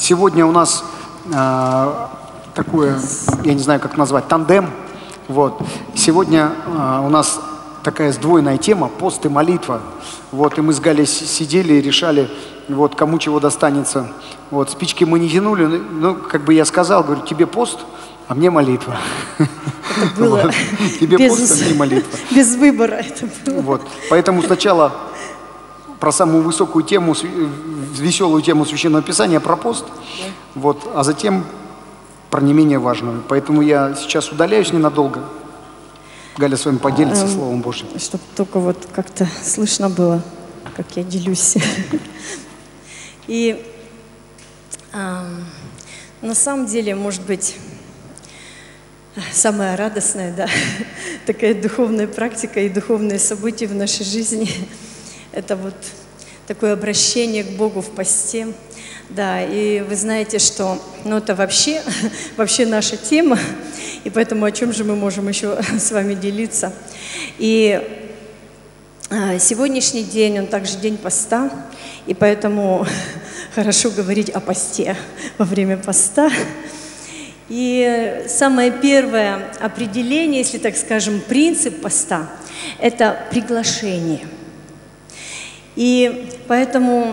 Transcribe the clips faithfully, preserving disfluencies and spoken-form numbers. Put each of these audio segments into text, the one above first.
сегодня у нас э, такое, я не знаю, как назвать, тандем. Вот. Сегодня э, у нас такая сдвоенная тема – пост и молитва. Вот. И мы с Галей сидели и решали, вот, кому чего достанется. Вот. Спички мы не тянули, ну, как бы я сказал, говорю, тебе пост, а мне молитва. Это было вот. Тебе без, пост, а мне молитва. Без выбора это было. Вот. Поэтому сначала про самую высокую тему, веселую тему Священного Писания, про пост, да. Вот, а затем про не менее важную. Поэтому я сейчас удаляюсь ненадолго. Галя с вами поделится эм, Словом Божьим. Чтобы только вот как-то слышно было, как я делюсь. И эм, на самом деле, может быть, самая радостная, да, такая духовная практика и духовные события в нашей жизни – это вот такое обращение к Богу в посте. Да, и вы знаете, что ну, это вообще, вообще наша тема, и поэтому о чем же мы можем еще с вами делиться. И э, сегодняшний день, он также день поста, и поэтому хорошо говорить о посте во время поста. И самое первое определение, если так скажем, принцип поста – это приглашение. И поэтому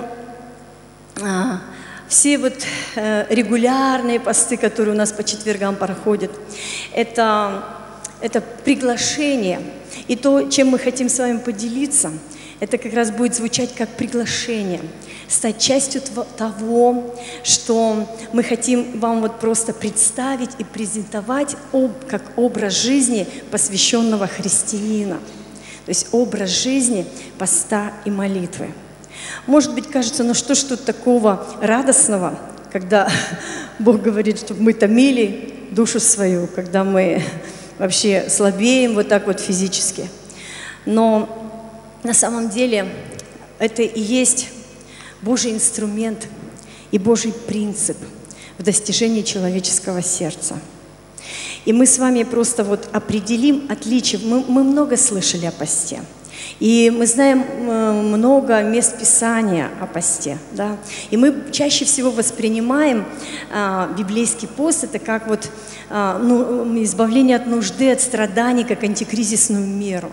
а, все вот а, регулярные посты, которые у нас по четвергам проходят, это, это приглашение. И то, чем мы хотим с вами поделиться, это как раз будет звучать как приглашение. Стать частью того, что мы хотим вам вот просто представить и презентовать об, как образ жизни посвященного христианина. То есть образ жизни поста и молитвы. Может быть, кажется, ну что ж тут такого радостного, когда Бог говорит, чтобы мы томили душу свою, когда мы вообще слабеем вот так вот физически. Но на самом деле это и есть Божий инструмент и Божий принцип в достижении человеческого сердца. И мы с вами просто вот определим отличие. Мы, мы много слышали о посте. И мы знаем много мест Писания о посте. Да? И мы чаще всего воспринимаем а, библейский пост, это как вот, а, ну, избавление от нужды, от страданий, как антикризисную меру.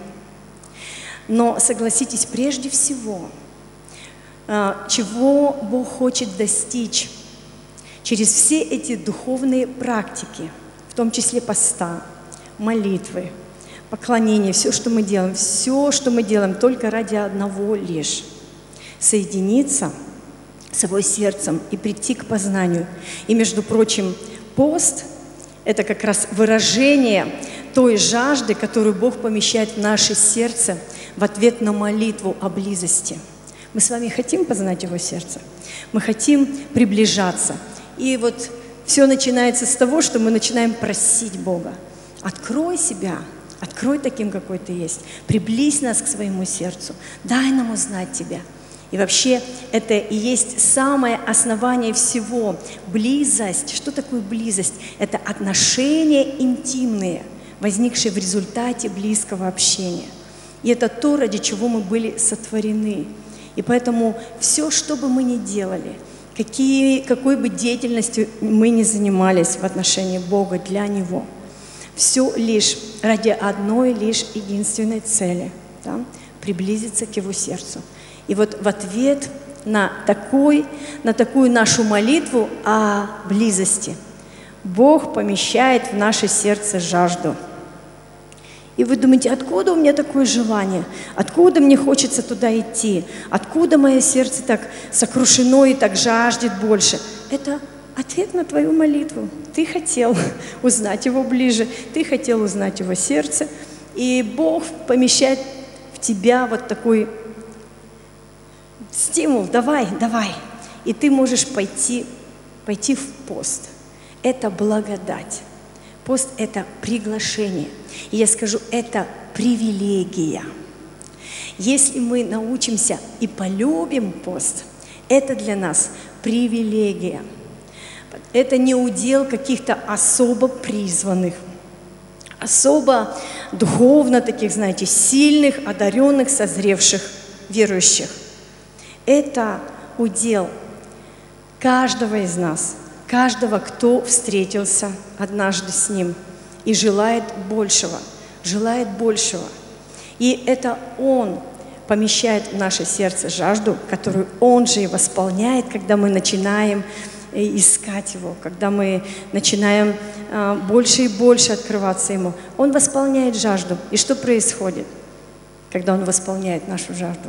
Но согласитесь, прежде всего, а, чего Бог хочет достичь через все эти духовные практики, в том числе поста, молитвы, поклонения, все, что мы делаем, все, что мы делаем, только ради одного лишь – соединиться с его сердцем и прийти к познанию. И, между прочим, пост – это как раз выражение той жажды, которую Бог помещает в наше сердце в ответ на молитву о близости. Мы с вами хотим познать его сердце, мы хотим приближаться. И вот все начинается с того, что мы начинаем просить Бога. Открой себя, открой таким, какой ты есть. Приблизь нас к своему сердцу, дай нам узнать тебя. И вообще это и есть самое основание всего. Близость. Что такое близость? Это отношения интимные, возникшие в результате близкого общения. И это то, ради чего мы были сотворены. И поэтому все, что бы мы ни делали, какие, какой бы деятельностью мы ни занимались в отношении Бога для Него, все лишь ради одной лишь единственной цели, да, приблизиться к Его сердцу. И вот в ответ на, такой, на такую нашу молитву о близости Бог помещает в наше сердце жажду. И вы думаете, откуда у меня такое желание? Откуда мне хочется туда идти? Откуда мое сердце так сокрушено и так жаждет больше? Это ответ на твою молитву. Ты хотел узнать его ближе, ты хотел узнать его сердце, и Бог помещает в тебя вот такой стимул. Давай, давай. И ты можешь пойти, пойти в пост. Это благодать. Пост – это приглашение. И я скажу, это привилегия. Если мы научимся и полюбим пост, это для нас привилегия. Это не удел каких-то особо призванных, особо духовно таких, знаете, сильных, одаренных, созревших верующих. Это удел каждого из нас, каждого, кто встретился однажды с Ним и желает большего, желает большего. И это Он помещает в наше сердце жажду, которую Он же и восполняет, когда мы начинаем искать Его, когда мы начинаем а, больше и больше открываться Ему. Он восполняет жажду. И что происходит, когда Он восполняет нашу жажду?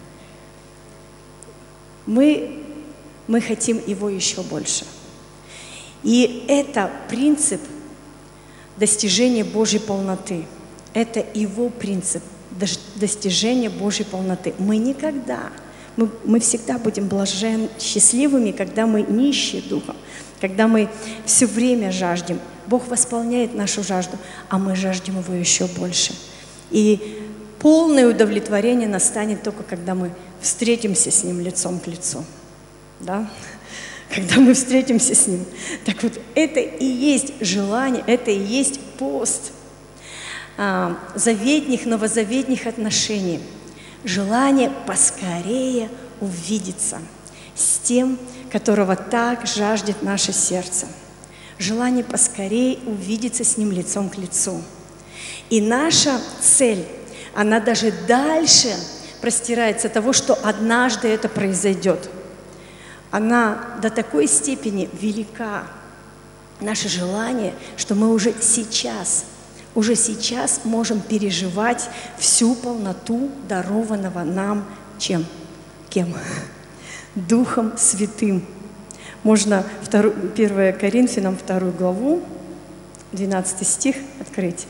Мы, мы хотим Его еще больше. И это принцип достижения Божьей полноты. Это Его принцип достижения Божьей полноты. Мы никогда, мы, мы всегда будем блажен, счастливыми, когда мы нищие духом, когда мы все время жаждем. Бог восполняет нашу жажду, а мы жаждем Его еще больше. И полное удовлетворение настанет только, когда мы встретимся с Ним лицом к лицу. Да? Когда мы встретимся с Ним. Так вот, это и есть желание, это и есть пост а, заветных, новозаветных отношений. Желание поскорее увидеться с тем, которого так жаждет наше сердце. Желание поскорее увидеться с Ним лицом к лицу. И наша цель, она даже дальше простирается того, что однажды это произойдет. Она до такой степени велика, наше желание, что мы уже сейчас, уже сейчас можем переживать всю полноту дарованного нам чем? Кем? Духом Святым. Можно первое Коринфянам, вторую главу, двенадцатый стих открыть.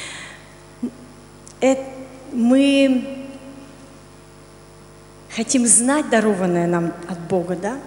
Это мы хотим знать дарованное нам от Бога, да?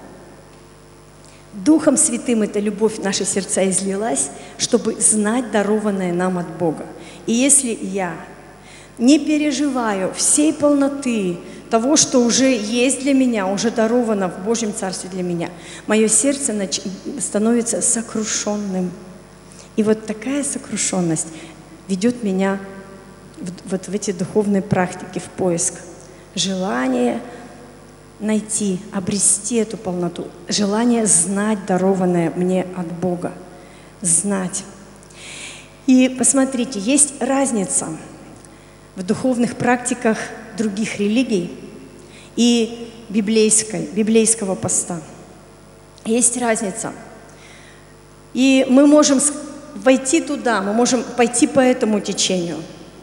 Духом Святым эта любовь в наши сердца излилась, чтобы знать дарованное нам от Бога. И если я не переживаю всей полноты того, что уже есть для меня, уже даровано в Божьем Царстве для меня, мое сердце становится сокрушенным. И вот такая сокрушенность ведет меня в, вот в эти духовные практики, в поиск. Желание найти, обрести эту полноту, желание знать дарованное мне от Бога, знать. И посмотрите, есть разница в духовных практиках других религий и библейской, библейского поста. Есть разница. И мы можем войти туда, мы можем пойти по этому течению.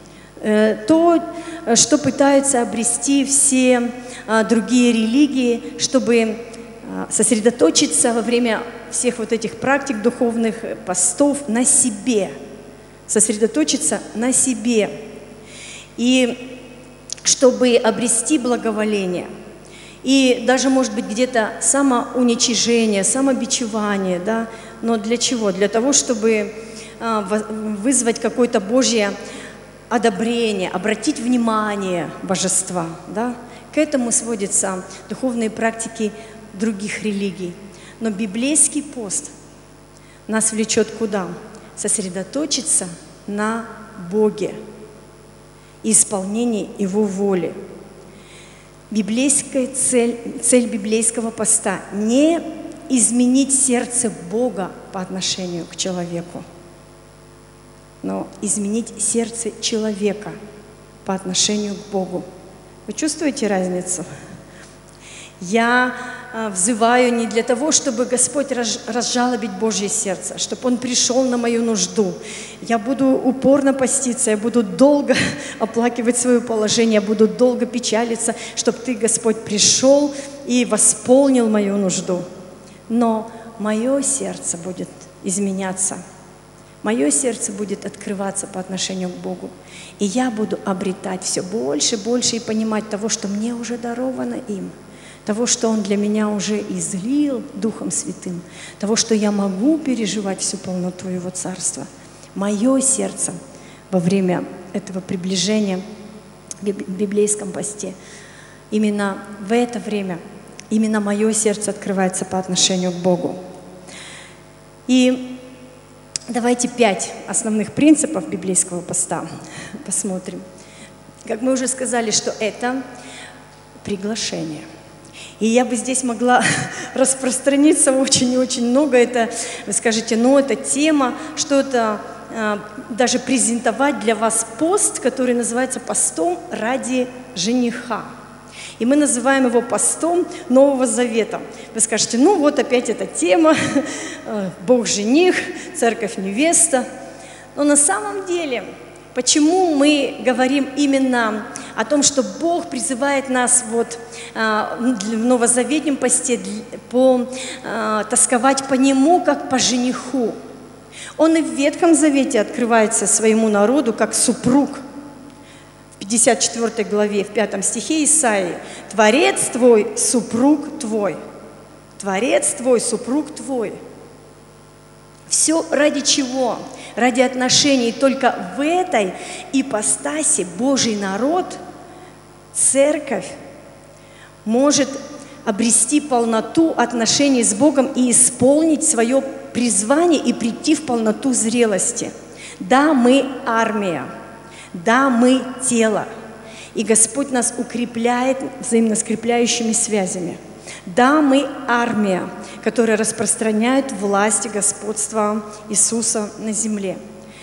То, что пытаются обрести все другие религии, чтобы сосредоточиться во время всех вот этих практик духовных, постов на себе, сосредоточиться на себе, и чтобы обрести благоволение. И даже, может быть, где-то самоуничижение, самобичевание, да? Но для чего? Для того, чтобы вызвать какое-то Божье одобрение, обратить внимание божества. Да? К этому сводятся духовные практики других религий. Но библейский пост нас влечет куда? Сосредоточиться на Боге и исполнении Его воли. Библейская цель, цель библейского поста – не изменить сердце Бога по отношению к человеку, но изменить сердце человека по отношению к Богу. Вы чувствуете разницу? Я э, взываю не для того, чтобы Господь раз, разжалобить Божье сердце, чтобы Он пришел на мою нужду. Я буду упорно поститься, я буду долго оплакивать свое положение, я буду долго печалиться, чтобы Ты, Господь, пришел и восполнил мою нужду. Но мое сердце будет изменяться. Мое сердце будет открываться по отношению к Богу. И я буду обретать все больше и больше и понимать того, что мне уже даровано им, того, что Он для меня уже излил Духом Святым, того, что я могу переживать всю полноту Его Царства. Мое сердце во время этого приближения в библейском посте, именно в это время, именно мое сердце открывается по отношению к Богу. И давайте пять основных принципов библейского поста посмотрим. Как мы уже сказали, что это приглашение. И я бы здесь могла распространиться очень и очень много. Это, вы скажете, ну, это тема, что-то э, даже презентовать для вас пост, который называется постом ради жениха. И мы называем его постом Нового Завета. Вы скажете, ну вот опять эта тема, Бог жених, церковь невеста. Но на самом деле, почему мы говорим именно о том, что Бог призывает нас вот, в новозаветнем посте по, тосковать по Нему, как по жениху? Он и в Ветхом Завете открывается своему народу как супруг. В пятьдесят четвёртой главе, в пятом стихе Исаии: «Творец твой, супруг твой». Творец твой, супруг твой. Все ради чего? Ради отношений. Только в этой ипостаси Божий народ, церковь, может обрести полноту отношений с Богом и исполнить свое призвание и прийти в полноту зрелости. Да, мы армия. Да, мы тело. И Господь нас укрепляет взаимно скрепляющими связями. Да, мы армия, которая распространяет власть и господство Иисуса на земле.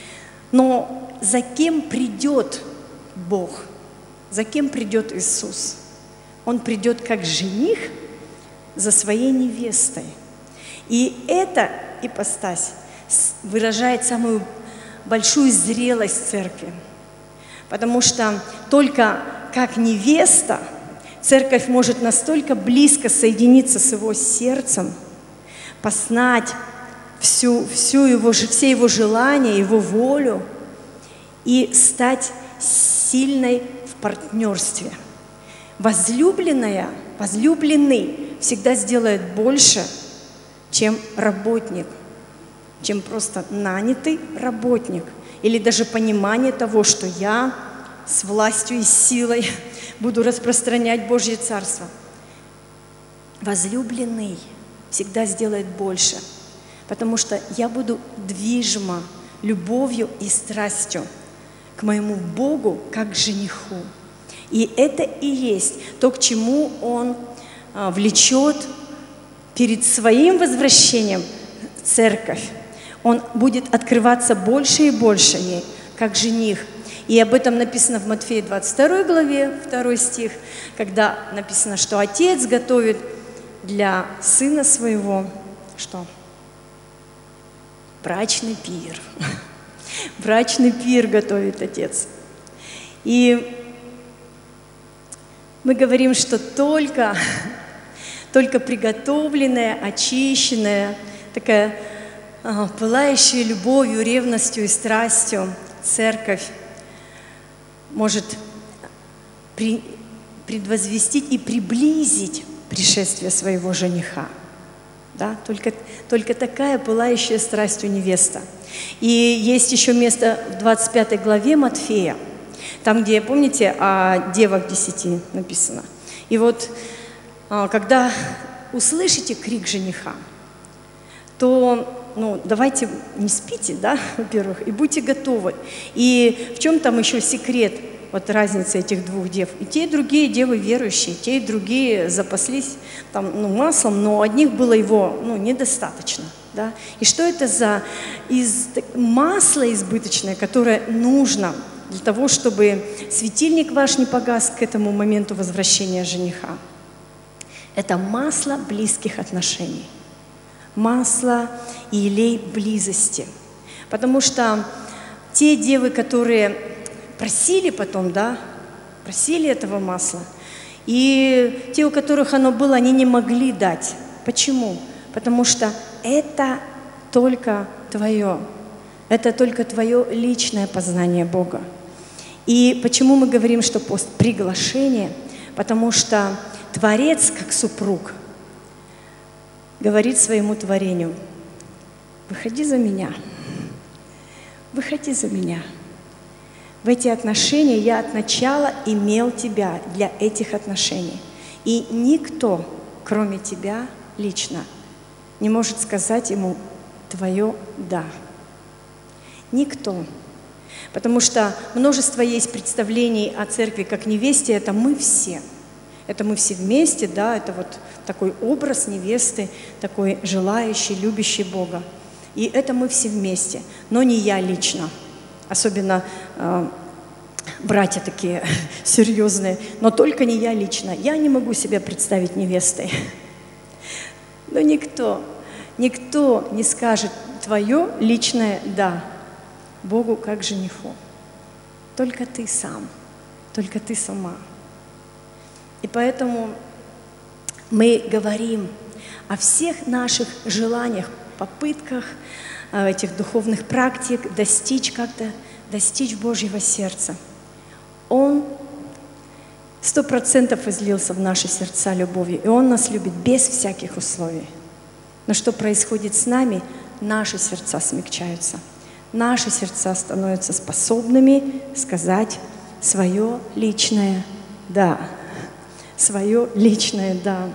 Но за кем придет Бог? За кем придет Иисус? Он придет как жених за своей невестой. И эта ипостась выражает самую большую зрелость церкви. Потому что только как невеста церковь может настолько близко соединиться с его сердцем, познать всю, всю его, все его желания, его волю и стать сильной в партнерстве. Возлюбленная, возлюбленный всегда сделает больше, чем работник, чем просто нанятый работник. Или даже понимание того, что я с властью и силой буду распространять Божье Царство. Возлюбленный всегда сделает больше, потому что я буду движима любовью и страстью к моему Богу, как к жениху. И это и есть то, к чему Он а, влечет перед своим возвращением церковь. Он будет открываться больше и больше ей, как жених. И об этом написано в Матфея двадцать второй главе, второй стих, когда написано, что отец готовит для сына своего, что? Брачный пир. Брачный пир готовит отец. И мы говорим, что только, только приготовленная, очищенная, такая пылающая любовью, ревностью и страстью церковь может при, предвозвестить и приблизить пришествие своего жениха. Да? Только, только такая пылающая страстью невеста. И есть еще место в двадцать пятой главе Матфея, там, где, помните, о девах десяти написано. И вот, когда услышите крик жениха, то ну, давайте не спите, да, во-первых, и будьте готовы. И в чем там еще секрет, вот разница этих двух дев? И те, и другие девы верующие, те, и другие запаслись там, ну, маслом, но у одних было его ну, недостаточно. Да? И что это за из, масло избыточное, которое нужно для того, чтобы светильник ваш не погас к этому моменту возвращения жениха? Это масло близких отношений. Масло и елей близости. Потому что те девы, которые просили потом, да, просили этого масла, и те, у которых оно было, они не могли дать. Почему? Потому что это только твое. Это только твое личное познание Бога. И почему мы говорим, что пост приглашение? Потому что Творец, как супруг, говорит своему творению: выходи за меня, выходи за меня. В эти отношения я от начала имел тебя для этих отношений. И никто, кроме тебя лично, не может сказать ему твое «да». Никто. Потому что множество есть представлений о церкви как невесте, это мы все. Это мы все вместе, да, это вот такой образ невесты, такой желающий, любящий Бога. И это мы все вместе, но не я лично. Особенно э, братья такие серьезные, но только не я лично. Я не могу себя представить невестой. Но никто, никто не скажет твое личное «да» Богу как жениху. Только ты сам, только ты сама. И поэтому мы говорим о всех наших желаниях, попытках, этих духовных практик достичь как-то, достичь Божьего сердца. Он сто процентов излился в наши сердца любовью, и Он нас любит без всяких условий. Но что происходит с нами? Наши сердца смягчаются. Наши сердца становятся способными сказать свое личное «да». Свое личное «да».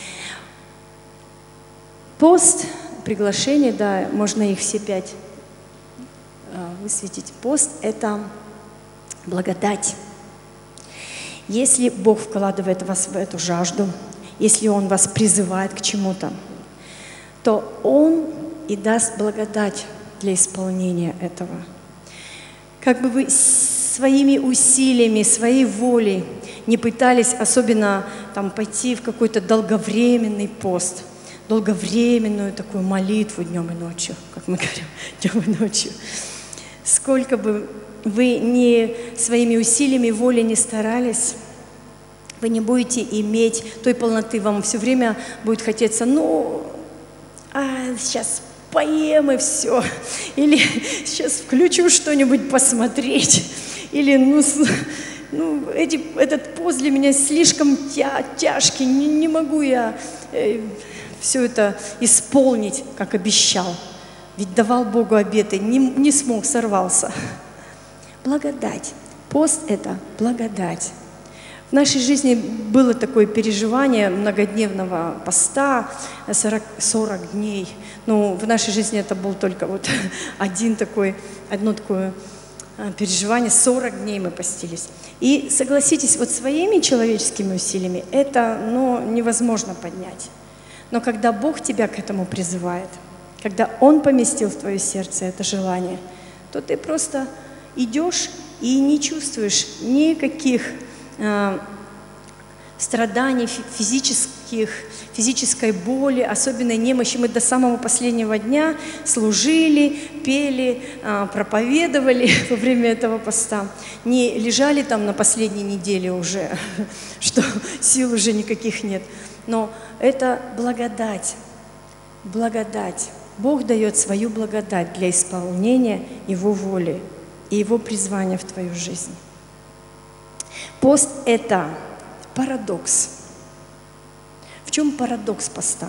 Пост, приглашение, да, можно их все пять высветить. Пост – это благодать. Если Бог вкладывает в вас в эту жажду, если Он вас призывает к чему-то, то Он и даст благодать для исполнения этого. Как бы вы своими усилиями, своей волей не пытались особенно там, пойти в какой-то долговременный пост, долговременную такую молитву днем и ночью, как мы говорим, днем и ночью. Сколько бы вы ни своими усилиями воли не старались, вы не будете иметь той полноты, вам все время будет хотеться, ну, а сейчас поем и все, или сейчас включу что-нибудь посмотреть, или ну, ну эти, этот пост для меня слишком тя, тяжкий, не, не могу я э, все это исполнить, как обещал. Ведь давал Богу обеты, не, не смог, сорвался. Благодать. Пост – это благодать. В нашей жизни было такое переживание многодневного поста, сорок, сорок дней. Но в нашей жизни это был только вот один такой, одно такое переживание, сорок дней мы постились. И согласитесь, вот своими человеческими усилиями это ну, невозможно поднять. Но когда Бог тебя к этому призывает, когда Он поместил в твое сердце это желание, то ты просто идешь и не чувствуешь никаких э, страданий физических, физической боли, особенной немощи. Мы до самого последнего дня служили, пели, э, проповедовали во время этого поста. Не лежали там на последней неделе уже, что сил уже никаких нет. Но это благодать, благодать. Бог дает свою благодать для исполнения Его воли и Его призвания в твою жизнь. Пост – это парадокс. В чем парадокс поста?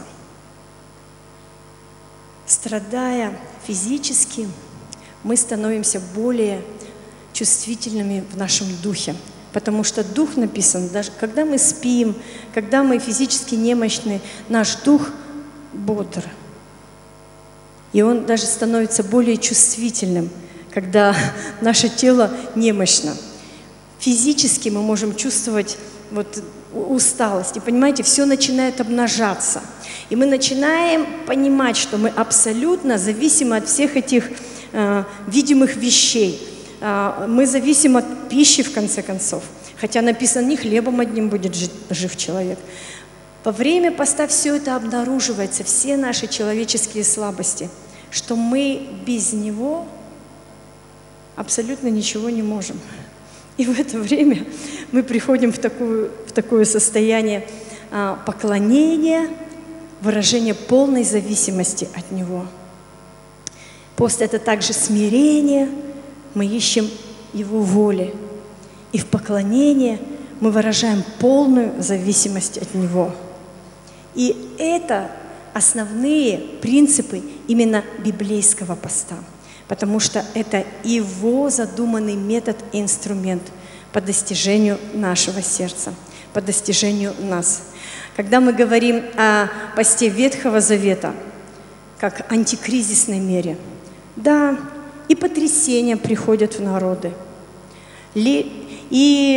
Страдая физически, мы становимся более чувствительными в нашем духе. Потому что дух написан, даже когда мы спим, когда мы физически немощны, наш дух бодр. И он даже становится более чувствительным, когда наше тело немощно. Физически мы можем чувствовать вот усталость. И понимаете, все начинает обнажаться. И мы начинаем понимать, что мы абсолютно зависимы от всех этих э, видимых вещей. Э, мы зависим от пищи, в конце концов. Хотя написано, не хлебом одним будет жить, жив человек. Во время поста все это обнаруживается, все наши человеческие слабости, что мы без него абсолютно ничего не можем. И в это время мы приходим в, такую, в такое состояние а, поклонения, выражения полной зависимости от Него. Пост – это также смирение, мы ищем Его воли. И в поклонении мы выражаем полную зависимость от Него. И это основные принципы именно библейского поста. Потому что это Его задуманный метод и инструмент по достижению нашего сердца, по достижению нас. Когда мы говорим о посте Ветхого Завета, как антикризисной мере, да, и потрясения приходят в народы, и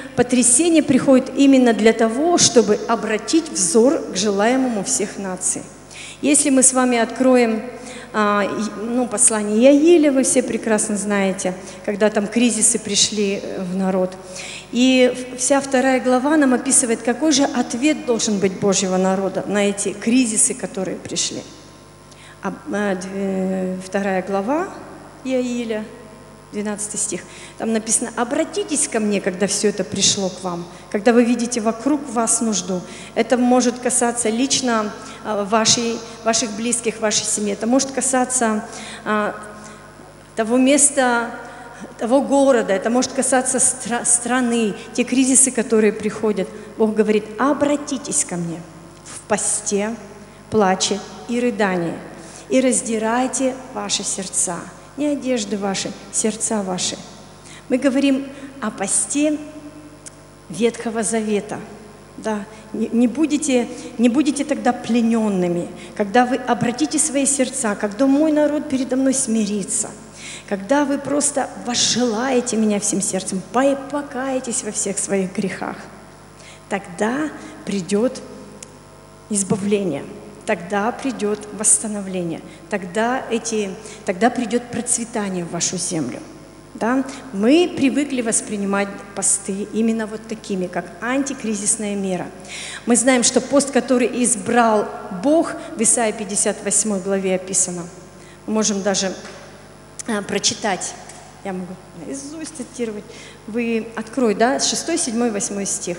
потрясение приходит именно для того, чтобы обратить взор к желаемому всех наций. Если мы с вами откроем а, ну, послание Иаиля, вы все прекрасно знаете, когда там кризисы пришли в народ. И вся вторая глава нам описывает, какой же ответ должен быть Божьего народа на эти кризисы, которые пришли. А, а, вторая глава Иаиля, двенадцатый стих, там написано: «Обратитесь ко мне, когда все это пришло к вам, когда вы видите вокруг вас нужду». Это может касаться лично вашей, ваших близких, вашей семьи. Это может касаться а, того места, того города, это может касаться стра страны, те кризисы, которые приходят. Бог говорит: «Обратитесь ко мне в посте, плаче и рыдании, и раздирайте ваши сердца». Не одежды ваши, сердца ваши. Мы говорим о посте Ветхого Завета. Да? Не, не, будете, не будете тогда плененными, когда вы обратите свои сердца, когда мой народ передо мной смирится, когда вы просто возжелаете меня всем сердцем, покаетесь во всех своих грехах, тогда придет избавление. Тогда придет восстановление, тогда, эти, тогда придет процветание в вашу землю. Да? Мы привыкли воспринимать посты именно вот такими, как антикризисная мера. Мы знаем, что пост, который избрал Бог, в Исаии пятьдесят восьмой главе описано. Мы можем даже а, прочитать, я могу наизусть цитировать. Вы открой, да, шестой, седьмой, восьмой стих.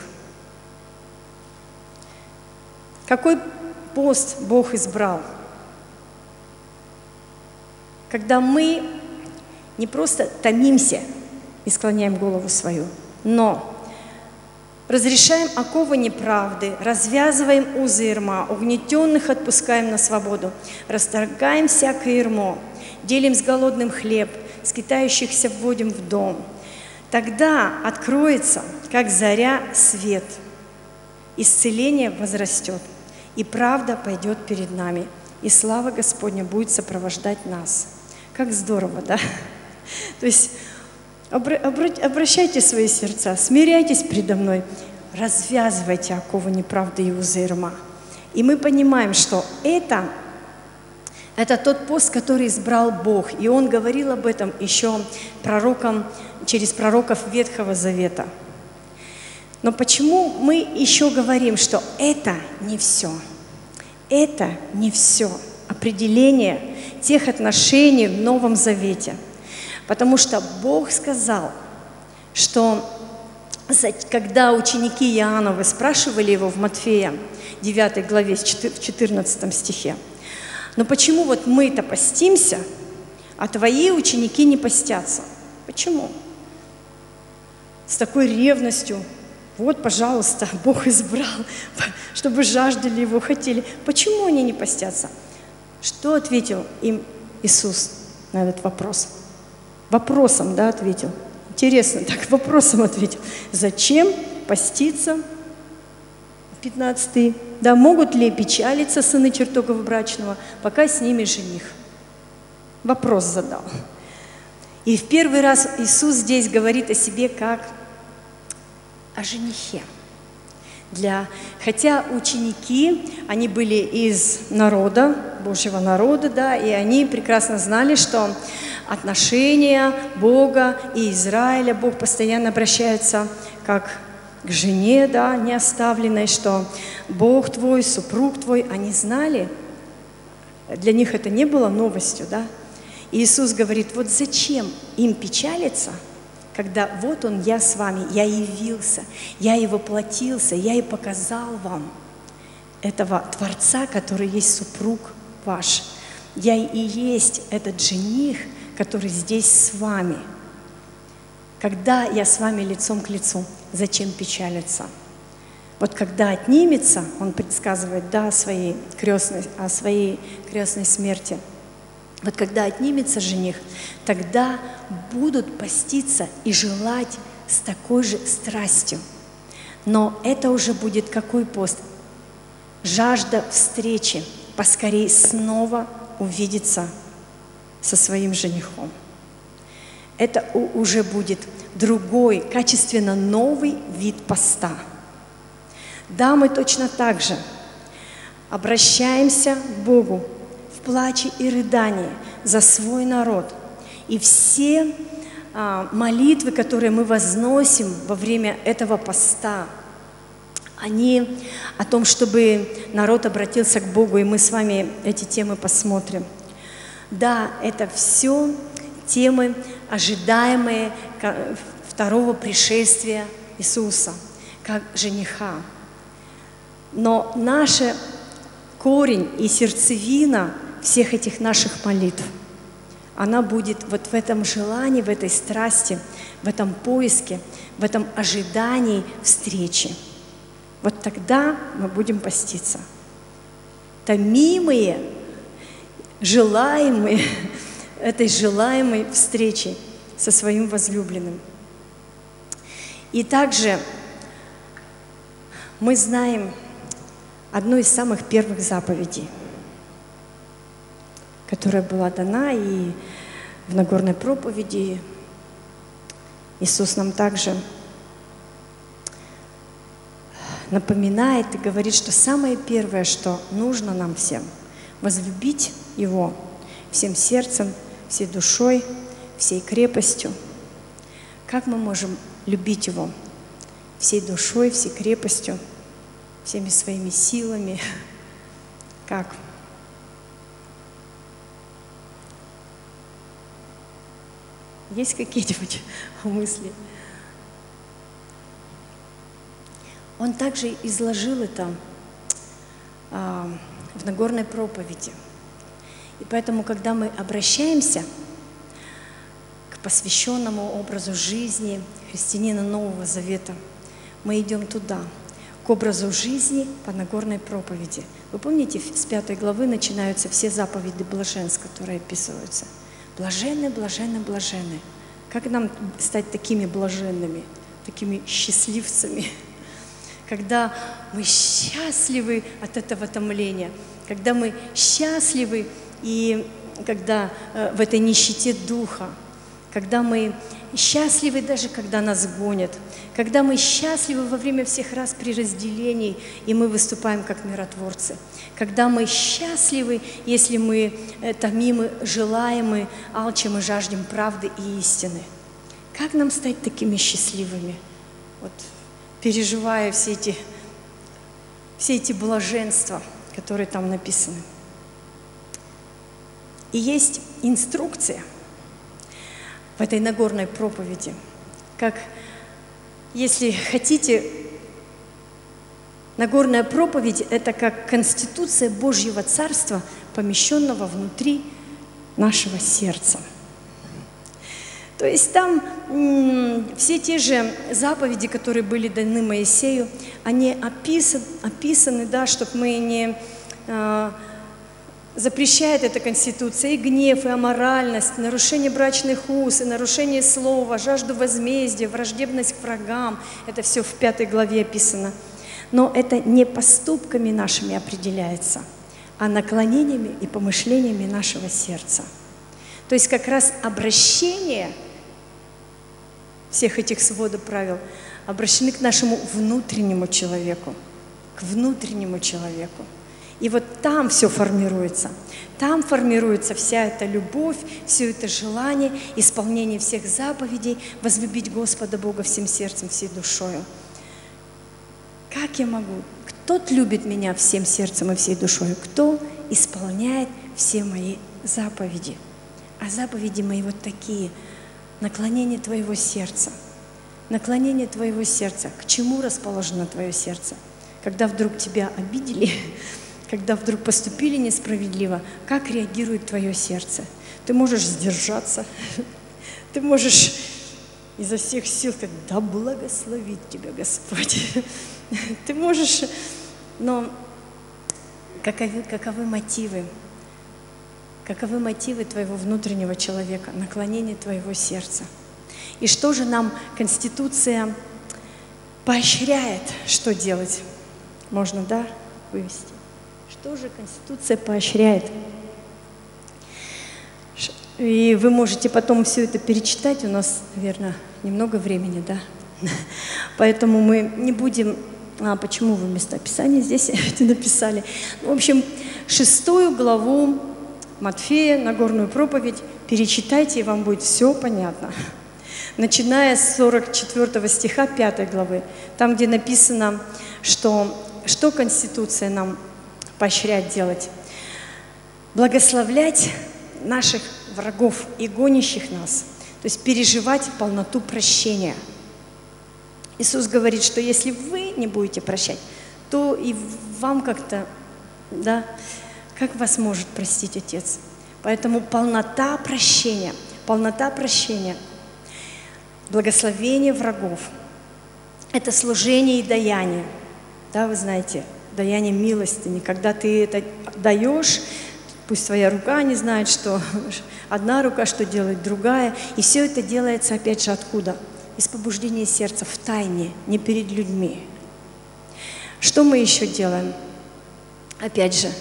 Какой пост Бог избрал? Когда мы не просто томимся и склоняем голову свою, но разрешаем оковы неправды, развязываем узы ярма, угнетенных отпускаем на свободу, расторгаем всякое ярмо, делим с голодным хлеб, скитающихся вводим в дом. Тогда откроется, как заря, свет, исцеление возрастет, и правда пойдет перед нами, и слава Господня будет сопровождать нас. Как здорово, да? То есть обращайте свои сердца, смиряйтесь предо мной, развязывайте оковы неправды и узы ярма. И мы понимаем, что это, это тот пост, который избрал Бог. И Он говорил об этом еще пророкам, через пророков Ветхого Завета. Но почему мы еще говорим, что это не все? Это не все определение тех отношений в Новом Завете. Потому что Бог сказал, что когда ученики Иоанновы спрашивали его в Матфея девятой главе, в четырнадцатом стихе: «Но почему вот мы-то постимся, а твои ученики не постятся?» Почему? С такой ревностью. Вот, пожалуйста, Бог избрал, чтобы жаждали Его, хотели. Почему они не постятся? Что ответил им Иисус на этот вопрос? Вопросом, да, ответил. Интересно, так вопросом ответил. Зачем поститься? пятнадцатый. Да, могут ли печалиться сыны чертогов брачного, пока с ними жених? Вопрос задал. И в первый раз Иисус здесь говорит о себе как о женихе. Для, хотя ученики, они были из народа, Божьего народа, да, и они прекрасно знали, что отношения Бога и Израиля, Бог постоянно обращается как к жене, да, не оставленной, что Бог твой, супруг твой, они знали, для них это не было новостью, да. И Иисус говорит: вот зачем им печалиться, когда вот Он, я с вами, я явился, я и воплотился, я и показал вам этого Творца, который есть супруг ваш. Я и есть этот жених, который здесь с вами. Когда я с вами лицом к лицу, зачем печалиться? Вот когда отнимется, Он предсказывает, да, о своей крестной, о своей крестной смерти. Вот когда отнимется жених, тогда будут поститься и желать с такой же страстью. Но это уже будет какой пост? Жажда встречи, поскорей снова увидеться со своим женихом. это уже будет другой, качественно новый вид поста. Да, мы точно так же обращаемся к Богу в плаче и рыдании за свой народ. И все а, молитвы, которые мы возносим во время этого поста, они о том, чтобы народ обратился к Богу, и мы с вами эти темы посмотрим. Да, это все темы, ожидаемые второго пришествия Иисуса, как жениха. Но наш корень и сердцевина всех этих наших молитв, она будет вот в этом желании, в этой страсти, в этом поиске, в этом ожидании встречи. Вот тогда мы будем поститься. Томимые, желаемые этой желаемой встречи со своим возлюбленным. И также мы знаем одну из самых первых заповедей, которая была дана и в Нагорной проповеди. Иисус нам также напоминает и говорит, что самое первое, что нужно нам всем, возлюбить Его всем сердцем, всей душой, всей крепостью. Как мы можем любить Его всей душой, всей крепостью, всеми своими силами? Как? Есть какие-нибудь мысли? Он также изложил это а, в Нагорной проповеди. И поэтому, когда мы обращаемся к посвященному образу жизни христианина Нового Завета, мы идем туда, к образу жизни по Нагорной проповеди. Вы помните, с пятой главы начинаются все заповеди блаженств, которые описываются. Блаженны, блаженны, блаженны. Как нам стать такими блаженными, такими счастливцами? Когда мы счастливы от этого томления, когда мы счастливы и когда э, в этой нищете духа, когда мы счастливы даже когда нас гонят, когда мы счастливы во время всех раз при разделении, и мы выступаем как миротворцы, когда мы счастливы, если мы э, томимы, желаемы, алчим и жаждем правды и истины. Как нам стать такими счастливыми? Вот, переживая все эти, все эти блаженства, которые там написаны. И есть инструкция в этой Нагорной проповеди, как, если хотите, Нагорная проповедь – это как конституция Божьего Царства, помещенного внутри нашего сердца. То есть там м, все те же заповеди, которые были даны Моисею, они описан, описаны, да, чтобы мы не э, запрещает эта конституция и гнев, и аморальность, нарушение брачных уз, и нарушение слова, жажду возмездия, враждебность к врагам. Это все в пятой главе описано. Но это не поступками нашими определяется, а наклонениями и помышлениями нашего сердца. То есть как раз обращение всех этих сводов правил обращены к нашему внутреннему человеку, к внутреннему человеку. И вот там все формируется. Там формируется вся эта любовь, все это желание, исполнение всех заповедей, возлюбить Господа Бога всем сердцем, всей душою. Как я могу? Кто любит меня всем сердцем и всей душою? Кто исполняет все мои заповеди? А заповеди мои вот такие. Наклонение твоего сердца. Наклонение твоего сердца. К чему расположено твое сердце? Когда вдруг тебя обидели, когда вдруг поступили несправедливо, как реагирует твое сердце? Ты можешь сдержаться, ты можешь изо всех сил сказать: да благословит тебя Господь. Ты можешь, но каковы, каковы мотивы? Каковы мотивы твоего внутреннего человека, наклонение твоего сердца? И что же нам Конституция поощряет, что делать? Можно, да, вывести? Что же Конституция поощряет? И вы можете потом все это перечитать. У нас, наверное, немного времени, да? Поэтому мы не будем... А почему вы местописание здесь написали? В общем, шестую главу Матфея, Нагорную проповедь, перечитайте, и вам будет все понятно. Начиная с сорок четвёртого стиха пятой главы, там, где написано, что, что Конституция нам поощряет делать. Благословлять наших врагов и гонящих нас, то есть переживать полноту прощения. Иисус говорит, что если вы не будете прощать, то и вам как-то, да, как вас может простить Отец? Поэтому полнота прощения, полнота прощения, благословение врагов – это служение и даяние. Да, вы знаете, даяние милостыни, когда ты это даешь, пусть твоя рука не знает, что одна рука, что делает другая, и все это делается, опять же, откуда? Из побуждения сердца, в тайне, не перед людьми. Что мы еще делаем? Опять же,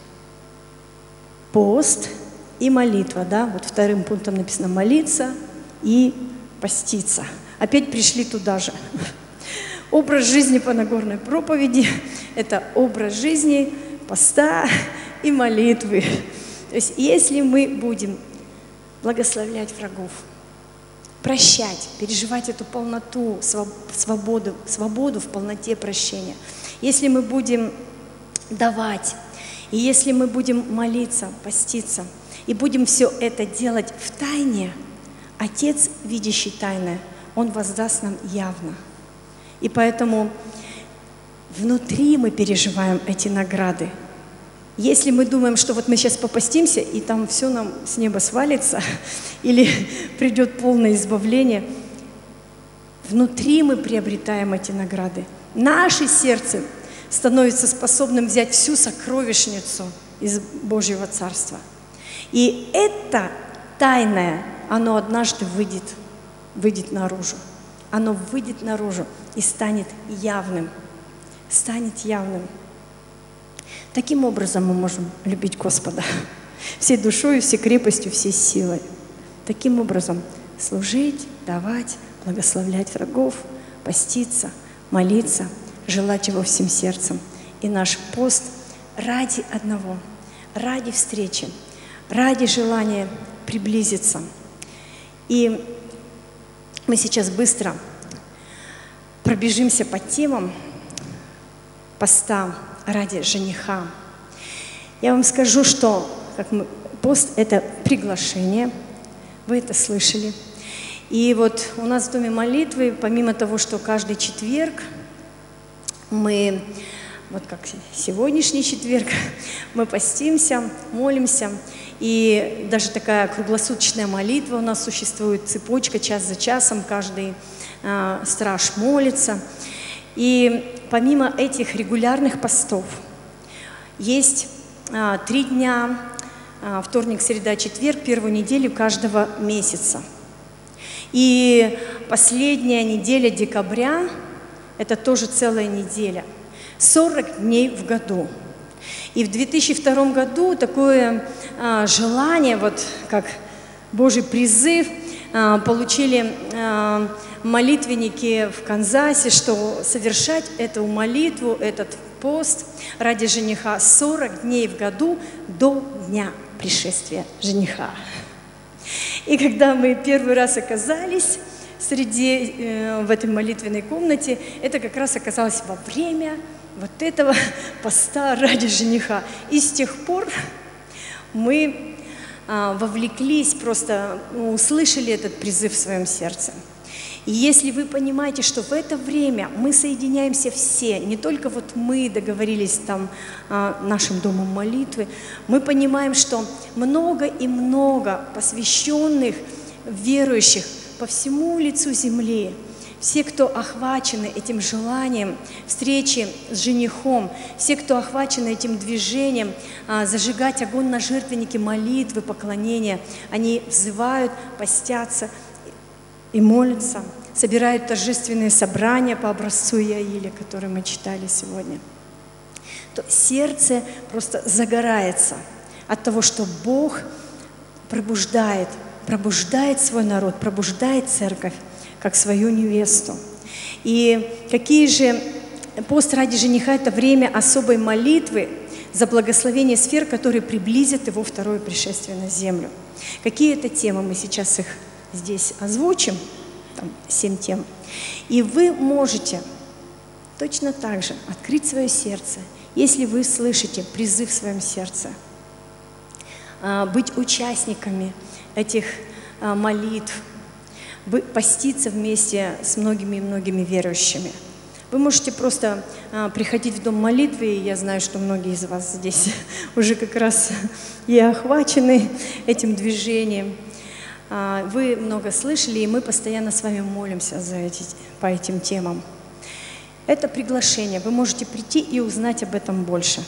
пост и молитва, да, вот вторым пунктом написано молиться и поститься. Опять пришли туда же. Образ жизни по Нагорной проповеди – это образ жизни поста и молитвы. То есть если мы будем благословлять врагов, прощать, переживать эту полноту, свободу, свободу в полноте прощения. Если мы будем давать, и если мы будем молиться, поститься, и будем все это делать в тайне, Отец, видящий тайное, Он воздаст нам явно. И поэтому внутри мы переживаем эти награды. Если мы думаем, что вот мы сейчас попастимся, и там все нам с неба свалится, или придет полное избавление, внутри мы приобретаем эти награды. Наше сердце становится способным взять всю сокровищницу из Божьего Царства. И это тайное, оно однажды выйдет, выйдет наружу. Оно выйдет наружу и станет явным. Станет явным. Таким образом мы можем любить Господа всей душой, всей крепостью, всей силой. Таким образом служить, давать, благословлять врагов, поститься, молиться, желать Его всем сердцем. И наш пост ради одного, ради встречи, ради желания приблизиться. И мы сейчас быстро пробежимся по темам поста ради жениха. Я вам скажу, что как мы, пост – это приглашение. Вы это слышали. И вот у нас в Доме молитвы, помимо того, что каждый четверг мы, вот как сегодняшний четверг, мы постимся, молимся. И даже такая круглосуточная молитва у нас существует, цепочка, час за часом, каждый э, страж молится. И помимо этих регулярных постов, есть а, три дня, а, вторник, среда, четверг, первую неделю каждого месяца. И последняя неделя декабря, это тоже целая неделя, сорок дней в году. И в две тысячи втором году такое а, желание, вот как Божий призыв, а, получили а, молитвенники в Канзасе, что совершать эту молитву, этот пост ради жениха сорок дней в году до дня пришествия жениха. И когда мы первый раз оказались среди, э, в этой молитвенной комнате, это как раз оказалось во время вот этого поста ради жениха. И с тех пор мы э, вовлеклись, просто ну, услышали этот призыв в своем сердце. И если вы понимаете, что в это время мы соединяемся все, не только вот мы договорились там нашим домом молитвы, мы понимаем, что много и много посвященных верующих по всему лицу земли, все, кто охвачены этим желанием встречи с женихом, все, кто охвачены этим движением зажигать огонь на жертвеннике молитвы, поклонения, они взывают, постятся и молятся, собирают торжественные собрания по образцу Иаиля, который мы читали сегодня. То сердце просто загорается от того, что Бог пробуждает, пробуждает свой народ, пробуждает церковь, как свою невесту. И какие же пост ради жениха – это время особой молитвы за благословение сфер, которые приблизят его второе пришествие на землю. Какие это темы? Мы сейчас их здесь озвучим, там семь тем. И вы можете точно так же открыть свое сердце, если вы слышите призыв в своем сердце, быть участниками этих молитв, поститься вместе с многими и многими верующими. Вы можете просто приходить в дом молитвы, и я знаю, что многие из вас здесь уже как раз и охвачены этим движением. Вы много слышали, и мы постоянно с вами молимся за эти, по этим темам. Это приглашение. Вы можете прийти и узнать об этом больше.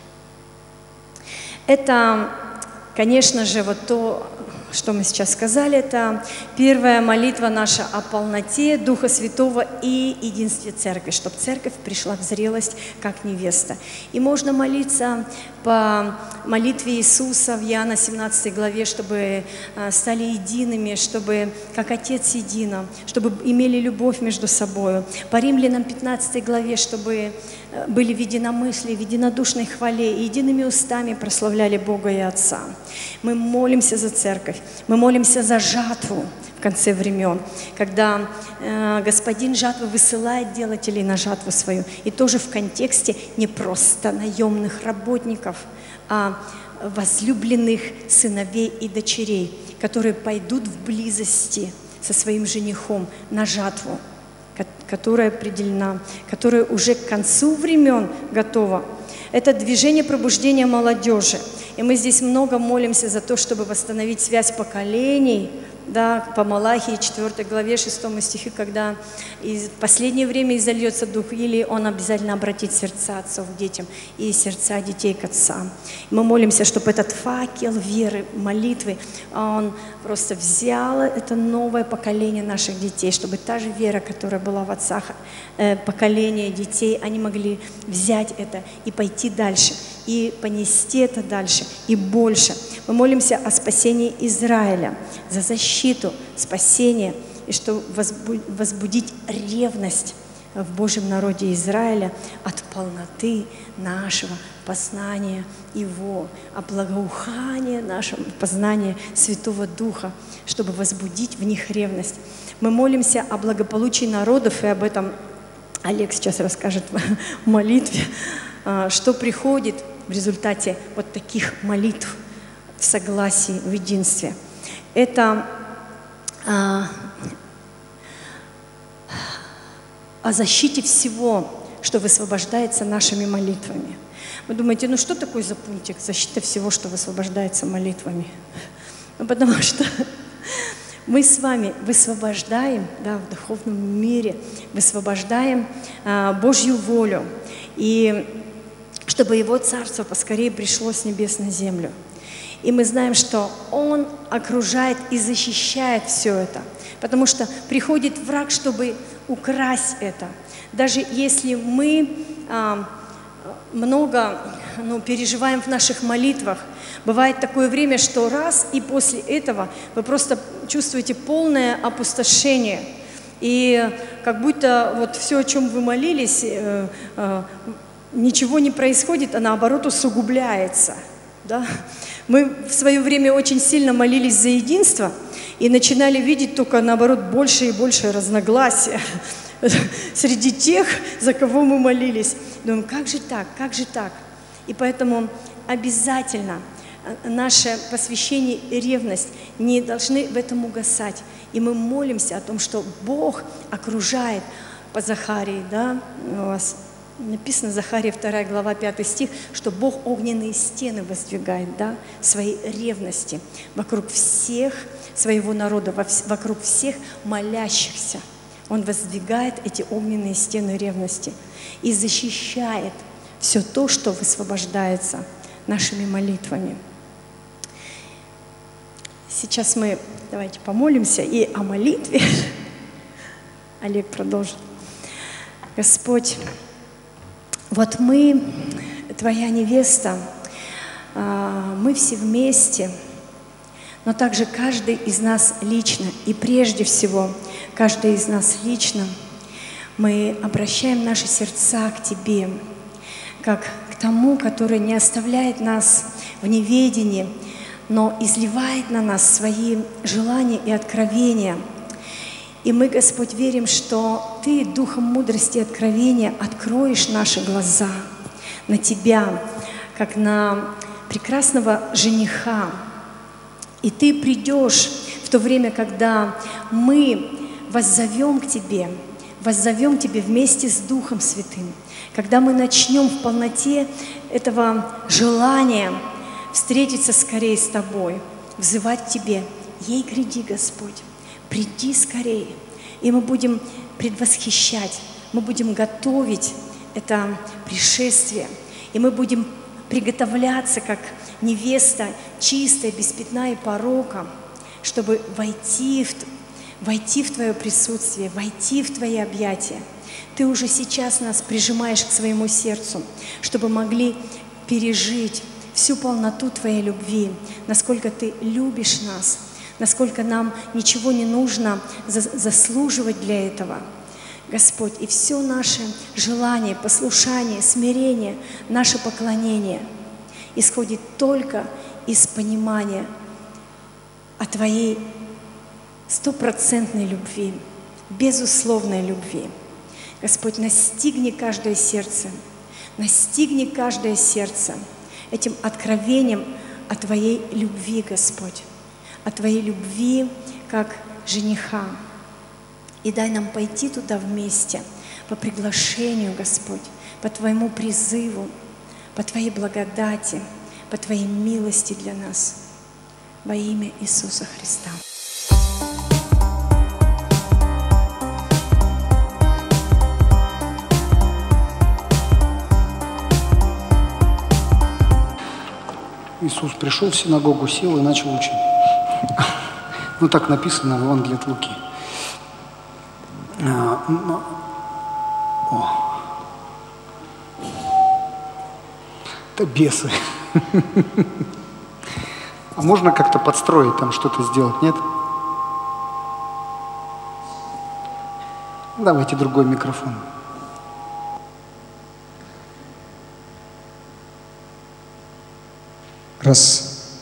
Это, конечно же, вот то, что мы сейчас сказали, это первая молитва наша о полноте Духа Святого и единстве Церкви, чтобы Церковь пришла в зрелость как невеста. И можно молиться по молитве Иисуса в Иоанна семнадцатой главе, чтобы стали едиными, чтобы как Отец едино, чтобы имели любовь между собой. По Римлянам пятнадцатой главе, чтобы были в единомыслии, в единодушной хвале и едиными устами прославляли Бога и Отца. Мы молимся за Церковь, мы молимся за жатву в конце времен, когда э, Господин жатвы высылает делателей на жатву свою. И тоже в контексте не просто наемных работников, а возлюбленных сыновей и дочерей, которые пойдут в близости со своим женихом на жатву, которая определена, которая уже к концу времен готова. Это движение пробуждения молодежи. И мы здесь много молимся за то, чтобы восстановить связь поколений, да, по Малахии четвёртой главе шестому стиху, когда в последнее время изольется Дух, или Он обязательно обратит сердца отцов к детям и сердца детей к отцам. Мы молимся, чтобы этот факел веры, молитвы, он просто взял это новое поколение наших детей, чтобы та же вера, которая была в отцах, э, поколение детей, они могли взять это и пойти дальше, и понести это дальше, и больше. Мы молимся о спасении Израиля, за защиту, спасение, и что возбудить ревность в Божьем народе Израиля от полноты нашего познания Его, о благоухании нашего познания Святого Духа, чтобы возбудить в них ревность. Мы молимся о благополучии народов, и об этом Олег сейчас расскажет в молитве, что приходит в результате вот таких молитв в согласии, в единстве. Это а, о защите всего, что высвобождается нашими молитвами. Вы думаете, ну что такое за пунктик? Защита всего, что высвобождается молитвами. Ну, потому что мы с вами высвобождаем, да, в духовном мире, высвобождаем а, Божью волю, и чтобы Его Царство поскорее пришло с небес на землю. И мы знаем, что Он окружает и защищает все это, потому что приходит враг, чтобы украсть это. Даже если мы а, много ну, переживаем в наших молитвах, бывает такое время, что раз, и после этого вы просто чувствуете полное опустошение. И как будто вот все, о чем вы молились, э, э, ничего не происходит, а наоборот усугубляется. Да? Мы в свое время очень сильно молились за единство и начинали видеть только, наоборот, больше и больше разногласия среди тех, за кого мы молились. Думаем, как же так, как же так? И поэтому обязательно наше посвящение и ревность не должны в этом угасать. И мы молимся о том, что Бог окружает по Захарии, да, у вас написано, Захария вторая глава, пятый стих, что Бог огненные стены воздвигает, да, своей ревности вокруг всех своего народа, вокруг всех молящихся. Он воздвигает эти огненные стены ревности и защищает все то, что высвобождается нашими молитвами. Сейчас мы, давайте помолимся и о молитве. Олег продолжит. Господь, вот мы, Твоя невеста, мы все вместе, но также каждый из нас лично, и прежде всего каждый из нас лично, мы обращаем наши сердца к Тебе, как к тому, который не оставляет нас в неведении, но изливает на нас свои желания и откровения. И мы, Господь, верим, что Ты Духом мудрости и откровения откроешь наши глаза на Тебя, как на прекрасного жениха. И Ты придешь в то время, когда мы воззовем к Тебе, воззовем Тебе вместе с Духом Святым, когда мы начнем в полноте этого желания встретиться скорее с Тобой, взывать к Тебе: «Ей гряди, Господь, приди скорее». И мы будем предвосхищать, мы будем готовить это пришествие, и мы будем приготовляться, как невеста чистая, без пятна и порока, чтобы войти в, войти в Твое присутствие, войти в Твои объятия. Ты уже сейчас нас прижимаешь к своему сердцу, чтобы могли пережить всю полноту Твоей любви, насколько Ты любишь нас, насколько нам ничего не нужно заслуживать для этого. Господь, и все наше желание, послушание, смирение, наше поклонение исходит только из понимания о Твоей стопроцентной любви, безусловной любви. Господь, настигни каждое сердце, настигни каждое сердце этим откровением о Твоей любви, Господь, о Твоей любви как жениха. И дай нам пойти туда вместе по приглашению, Господь, по Твоему призыву, по Твоей благодати, по Твоей милости для нас. Во имя Иисуса Христа. Иисус пришел в синагогу, сел и начал учить. Ну, так написано в Евангелии от Луки. О. Это бесы. А можно как-то подстроить, там что-то сделать, нет? Давайте другой микрофон. Раз.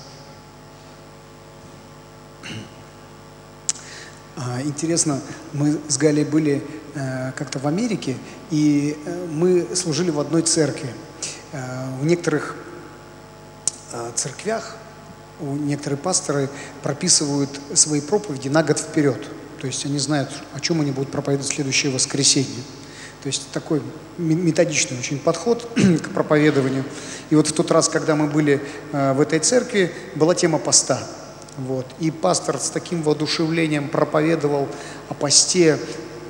Интересно, мы с Галей были э, как-то в Америке, и э, мы служили в одной церкви. Э, в некоторых э, церквях у некоторые пасторы прописывают свои проповеди на год вперед. То есть они знают, о чем они будут проповедовать в следующее воскресенье. То есть такой методичный очень подход к проповедованию. И вот в тот раз, когда мы были э, в этой церкви, была тема поста. Вот. И пастор с таким воодушевлением проповедовал о посте,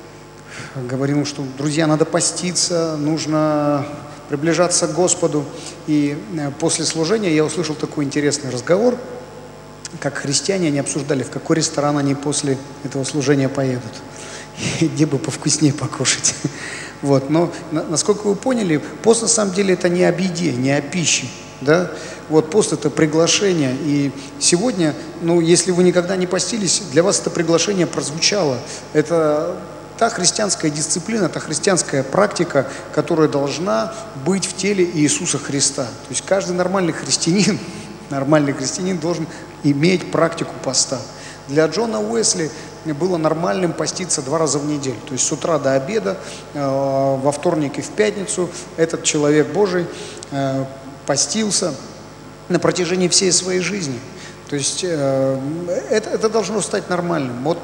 говорил, что, друзья, надо поститься, нужно приближаться к Господу. И после служения я услышал такой интересный разговор, как христиане, они обсуждали, в какой ресторан они после этого служения поедут, и где бы повкуснее покушать. Вот. Но, насколько вы поняли, пост на самом деле это не об еде, не о пище. Да? Вот пост — это приглашение, и сегодня, ну, если вы никогда не постились, для вас это приглашение прозвучало. Это та христианская дисциплина, та христианская практика, которая должна быть в теле Иисуса Христа. То есть каждый нормальный христианин, нормальный христианин должен иметь практику поста. Для Джона Уэсли было нормальным поститься два раза в неделю. То есть с утра до обеда, э, во вторник и в пятницу этот человек Божий э, постился на протяжении всей своей жизни. То есть э, это, это должно стать нормальным. Вот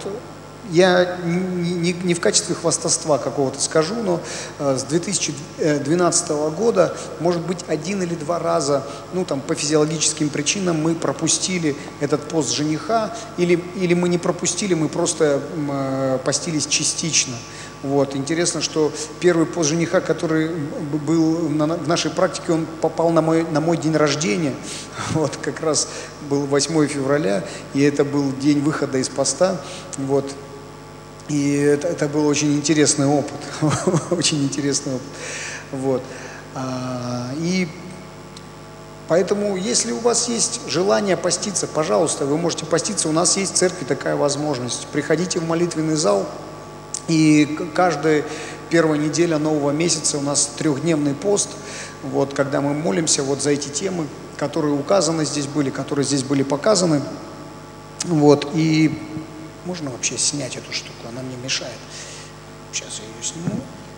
я не, не в качестве хвастовства какого-то скажу, но э, с две тысячи двенадцатого года, может быть, один или два раза, ну там по физиологическим причинам мы пропустили этот пост жениха, или, или мы не пропустили, мы просто э, постились частично. Вот. Интересно, что первый пост жениха, который был на, в нашей практике, он попал на мой, на мой день рождения. Вот, как раз был восьмое февраля, и это был день выхода из поста. Вот. И это, это был очень интересный опыт. Очень интересный опыт. Вот. И Поэтому, если у вас есть желание поститься, пожалуйста, вы можете поститься. У нас есть в церкви такая возможность. Приходите в молитвенный зал, и каждая первая неделя нового месяца у нас трехдневный пост, вот, когда мы молимся вот за эти темы, которые указаны здесь были, которые здесь были показаны. Вот, и можно вообще снять эту штуку, она мне мешает. Сейчас я ее сниму.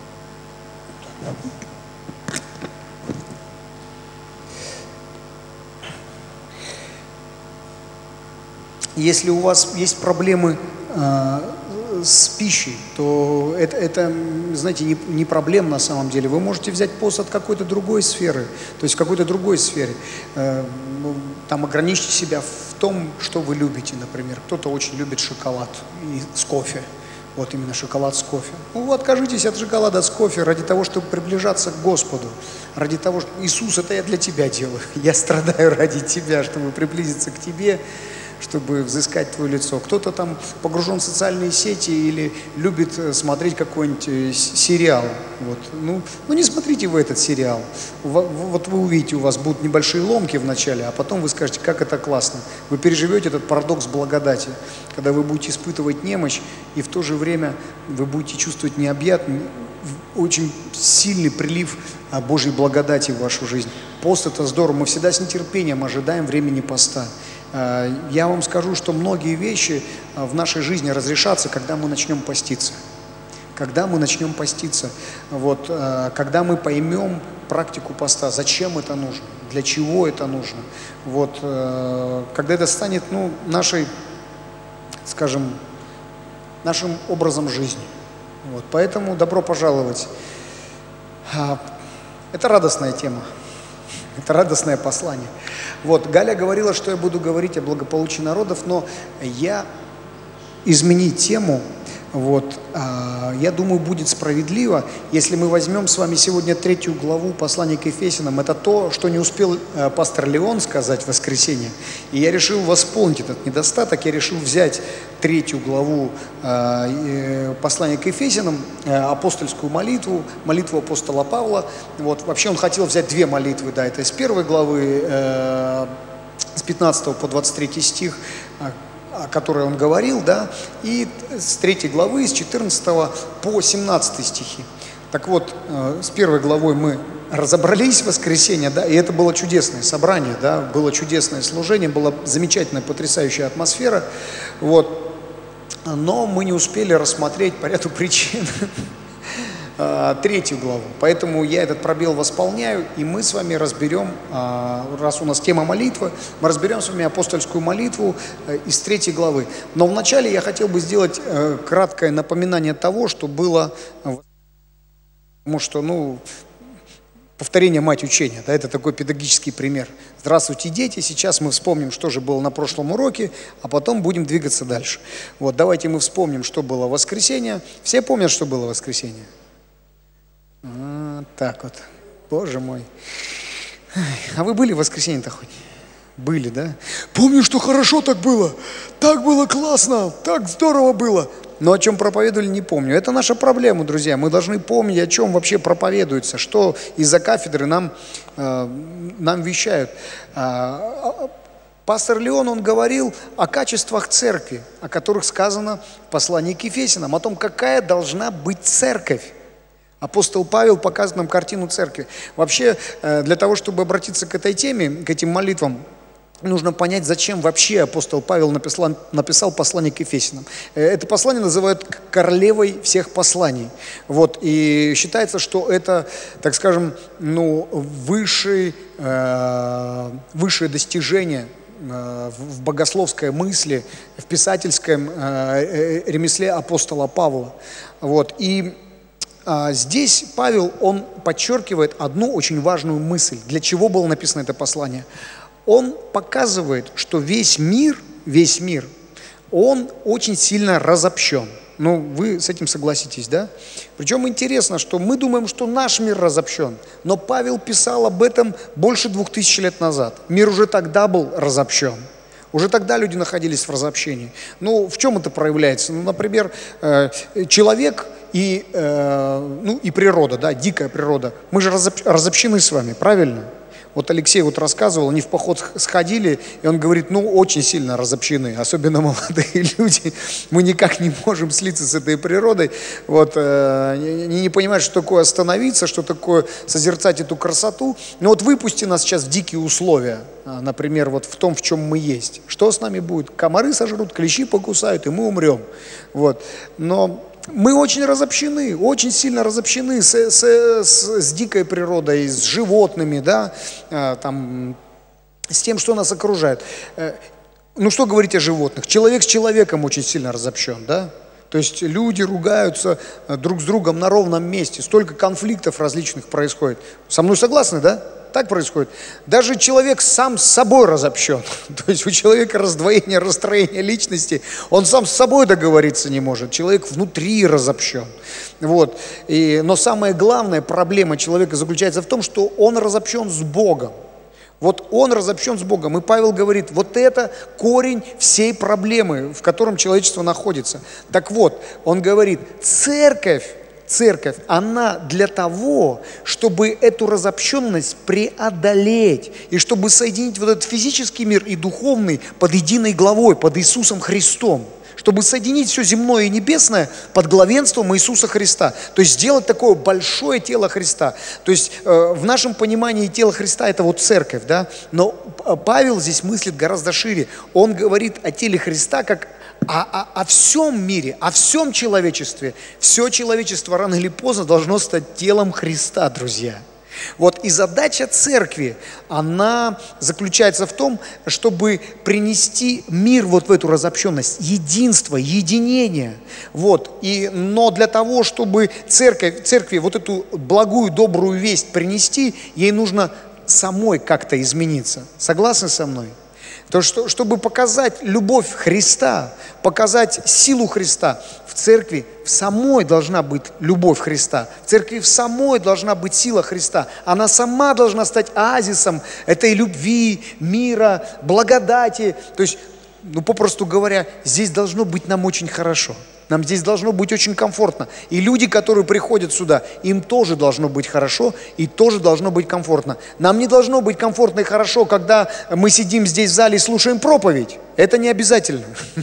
Если у вас есть проблемы э, с пищей, то это, это знаете, не, не проблема на самом деле. Вы можете взять пост от какой-то другой сферы, то есть в какой-то другой сфере. Э, там ограничьте себя в том, что вы любите, например. Кто-то очень любит шоколад и с кофе. Вот именно шоколад с кофе. Ну, откажитесь от шоколада с кофе ради того, чтобы приближаться к Господу. Ради того, что Иисус, это я для тебя делаю. Я страдаю ради тебя, чтобы приблизиться к тебе, чтобы взыскать твое лицо. Кто-то там погружен в социальные сети или любит смотреть какой-нибудь сериал. Вот. Ну, ну не смотрите вы этот сериал. Вот вы увидите, у вас будут небольшие ломки в начале, а потом вы скажете, как это классно. Вы переживете этот парадокс благодати, когда вы будете испытывать немощь, и в то же время вы будете чувствовать необъятный, очень сильный прилив Божьей благодати в вашу жизнь. Пост — это здорово. Мы всегда с нетерпением ожидаем времени поста. Я вам скажу, что многие вещи в нашей жизни разрешатся, когда мы начнем поститься. Когда мы начнем поститься, вот, когда мы поймем практику поста, зачем это нужно, для чего это нужно. Вот, когда это станет, ну, нашей, скажем, нашим образом жизни. Вот, поэтому добро пожаловать. Это радостная тема. Это радостное послание. Вот, Галя говорила, что я буду говорить о благополучии народов, но я изменить тему, вот, а, я думаю, будет справедливо, если мы возьмем с вами сегодня третью главу послания к Ефесянам. Это то, что не успел а, пастор Леон сказать в воскресенье. И я решил восполнить этот недостаток, я решил взять третью главу а, э, послания к Ефесянам, э, апостольскую молитву, молитву апостола Павла. Вот, вообще он хотел взять две молитвы, да, это из первой главы, э, с пятнадцатого по двадцать третий стих, о которой он говорил, да, и с третьей главы, с четырнадцатого по семнадцатый стихи. Так вот, э, с первой главой мы разобрались в воскресенье, да, и это было чудесное собрание, да, было чудесное служение, была замечательная, потрясающая атмосфера, вот, но мы не успели рассмотреть по ряду причин третью главу. Поэтому я этот пробел восполняю, и мы с вами разберем, раз у нас тема молитвы, мы разберем с вами апостольскую молитву из третьей главы. Но вначале я хотел бы сделать краткое напоминание того, что было, потому что, ну, повторение — мать учения, да, это такой педагогический пример. Здравствуйте, дети, сейчас мы вспомним, что же было на прошлом уроке, а потом будем двигаться дальше. Вот, давайте мы вспомним, что было в воскресенье. Все помнят, что было в воскресенье? А, так вот, боже мой. А вы были в воскресенье-то хоть? Были, да? Помню, что хорошо так было, так было классно, так здорово было. Но о чем проповедовали, не помню. Это наша проблема, друзья. Мы должны помнить, о чем вообще проповедуется, что из-за кафедры нам, э, нам вещают. А, пастор Леон, он говорил о качествах церкви, о которых сказано в послании к Ефесянам, о том, какая должна быть церковь. Апостол Павел показывает нам картину церкви. Вообще, для того, чтобы обратиться к этой теме, к этим молитвам, нужно понять, зачем вообще апостол Павел написал, написал послание к Ефесянам. Это послание называют королевой всех посланий. Вот, и считается, что это, так скажем, ну, высшее, э, высшее достижение э, в богословской мысли, в писательском э, ремесле апостола Павла. Вот, и здесь Павел, он подчеркивает одну очень важную мысль. Для чего было написано это послание? Он показывает, что весь мир, весь мир, он очень сильно разобщен. Ну, вы с этим согласитесь, да? Причем интересно, что мы думаем, что наш мир разобщен, но Павел писал об этом больше двух тысяч лет назад. Мир уже тогда был разобщен. Уже тогда люди находились в разобщении. Ну, в чем это проявляется? Ну, например, человек и, ну, и природа, да, дикая природа. Мы же разобщены с вами, правильно? Вот Алексей вот рассказывал, они в поход сходили, и он говорит, ну, очень сильно разобщены, особенно молодые люди. Мы никак не можем слиться с этой природой. Вот, э, они не понимают, что такое остановиться, что такое созерцать эту красоту. Но вот выпусти нас сейчас в дикие условия, например, вот в том, в чем мы есть. Что с нами будет? Комары сожрут, клещи покусают, и мы умрем. Вот. Но мы очень разобщены, очень сильно разобщены с, с, с, с дикой природой, с животными, да, там, с тем, что нас окружает. Ну что говорить о животных? Человек с человеком очень сильно разобщен, да? То есть люди ругаются друг с другом на ровном месте, столько конфликтов различных происходит. Со мной согласны, да? Так происходит. Даже человек сам с собой разобщен. То есть у человека раздвоение, расстроение личности. Он сам с собой договориться не может. Человек внутри разобщен. Вот. И, но самая главная проблема человека заключается в том, что он разобщен с Богом. Вот он разобщен с Богом. И Павел говорит, вот это корень всей проблемы, в котором человечество находится. Так вот, он говорит, церковь, Церковь, она для того, чтобы эту разобщенность преодолеть, и чтобы соединить вот этот физический мир и духовный под единой главой, под Иисусом Христом. Чтобы соединить все земное и небесное под главенством Иисуса Христа. То есть сделать такое большое тело Христа. То есть э, в нашем понимании тело Христа это вот церковь, да? Но Павел здесь мыслит гораздо шире. Он говорит о теле Христа как о, о, о всем мире, о всем человечестве. Все человечество рано или поздно должно стать телом Христа, друзья. Вот, и задача церкви, она заключается в том, чтобы принести мир вот в эту разобщенность, единство, единение. Вот, и, но для того, чтобы церковь, церкви вот эту благую, добрую весть принести, ей нужно самой как-то измениться. Согласны со мной? То, что, чтобы показать любовь Христа, показать силу Христа, в церкви в самой должна быть любовь Христа. В церкви в самой должна быть сила Христа. Она сама должна стать оазисом этой любви, мира, благодати. То есть, ну, попросту говоря, здесь должно быть нам очень хорошо. Нам здесь должно быть очень комфортно. И люди, которые приходят сюда, им тоже должно быть хорошо и тоже должно быть комфортно. Нам не должно быть комфортно и хорошо, когда мы сидим здесь в зале и слушаем проповедь. Это не обязательно.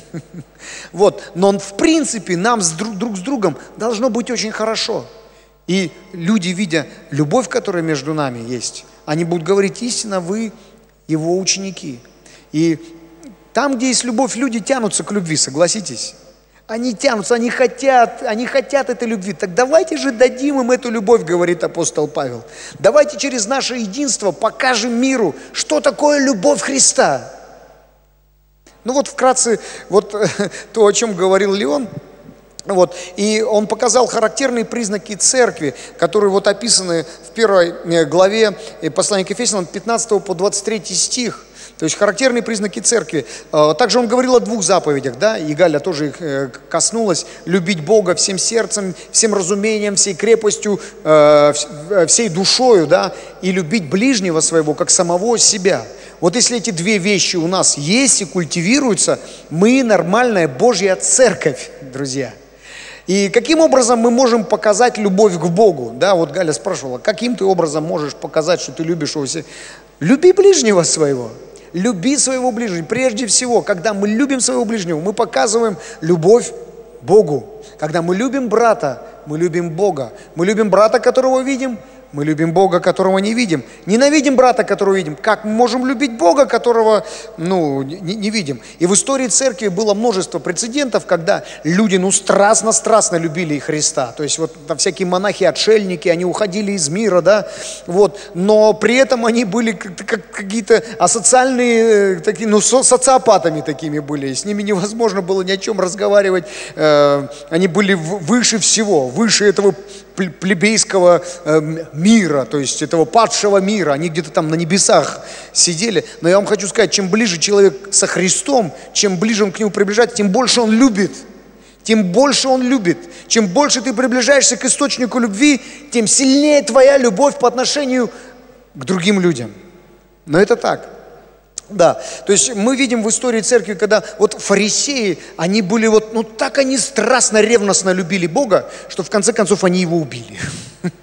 Вот. Но в принципе нам друг с другом должно быть очень хорошо. И люди, видя любовь, которая между нами есть, они будут говорить, истинно вы его ученики. И там, где есть любовь, люди тянутся к любви, согласитесь? Они тянутся, они хотят, они хотят этой любви. Так давайте же дадим им эту любовь, говорит апостол Павел. Давайте через наше единство покажем миру, что такое любовь Христа. Ну вот вкратце, вот то, о чем говорил Леон. Вот, и он показал характерные признаки церкви, которые вот описаны в первой главе послания к Ефесянам, пятнадцатого по двадцать третий стих. То есть характерные признаки церкви. Также он говорил о двух заповедях, да, и Галя тоже их коснулась. Любить Бога всем сердцем, всем разумением, всей крепостью, всей душою, да, и любить ближнего своего, как самого себя. Вот если эти две вещи у нас есть и культивируются, мы нормальная Божья церковь, друзья. И каким образом мы можем показать любовь к Богу? Да, вот Галя спрашивала, каким ты образом можешь показать, что ты любишь его? Люби ближнего своего. Люби своего ближнего. Прежде всего, когда мы любим своего ближнего, мы показываем любовь Богу. Когда мы любим брата, мы любим Бога. Мы любим брата, которого видим, мы любим Бога, которого не видим. Ненавидим брата, которого видим. Как мы можем любить Бога, которого, ну, не, не видим? И в истории церкви было множество прецедентов, когда люди, ну, страстно-страстно любили Христа. То есть вот там всякие монахи-отшельники, они уходили из мира, да, вот. Но при этом они были как, как какие-то асоциальные, такие, ну, со, социопатами такими были. С ними невозможно было ни о чем разговаривать. Э, они были выше всего, выше этого плебейского э, мира, то есть этого падшего мира. Они где-то там на небесах сидели. Но я вам хочу сказать, чем ближе человек со Христом, чем ближе он к нему приближается, тем больше он любит. Тем больше он любит. Чем больше ты приближаешься к источнику любви, тем сильнее твоя любовь по отношению к другим людям. Но это так. Да, то есть мы видим в истории церкви, когда вот фарисеи, они были вот, ну так они страстно, ревностно любили Бога, что в конце концов они его убили.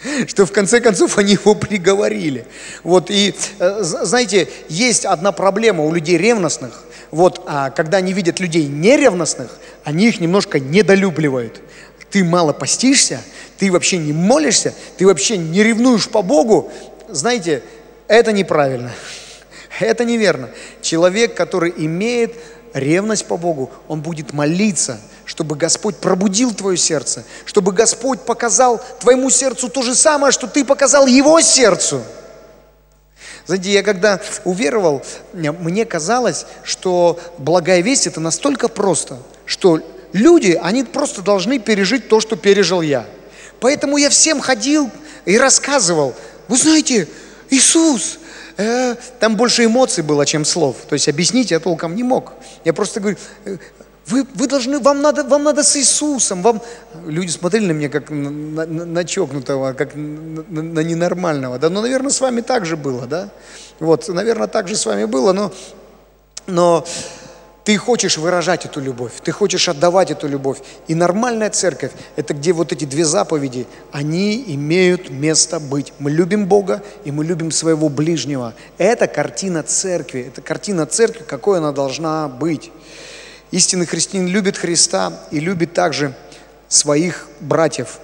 что в конце концов они его приговорили. Вот, и, знаете, есть одна проблема у людей ревностных. Вот, а когда они видят людей неревностных, они их немножко недолюбливают. Ты мало постишься, ты вообще не молишься, ты вообще не ревнуешь по Богу. Знаете, это неправильно, это неверно. Человек, который имеет ревность по Богу, он будет молиться, чтобы Господь пробудил твое сердце, чтобы Господь показал твоему сердцу то же самое, что ты показал его сердцу. Знаете, я когда уверовал, мне казалось, что благая весть это настолько просто, что люди, они просто должны пережить то, что пережил я. Поэтому я всем ходил и рассказывал. Вы знаете, Иисус, э, там больше эмоций было, чем слов. То есть объяснить я толком не мог. Я просто говорю, вы, вы должны, вам надо, вам надо с Иисусом. Вам... Люди смотрели на меня как на, на, на чокнутого, как на, на ненормального. Да? Ну, наверное, с вами так же было, да? Вот, наверное, так же с вами было, но... но ты хочешь выражать эту любовь, ты хочешь отдавать эту любовь. И нормальная церковь, это где вот эти две заповеди, они имеют место быть. Мы любим Бога и мы любим своего ближнего. Это картина церкви, это картина церкви, какой она должна быть. Истинный христианин любит Христа и любит также своих братьев.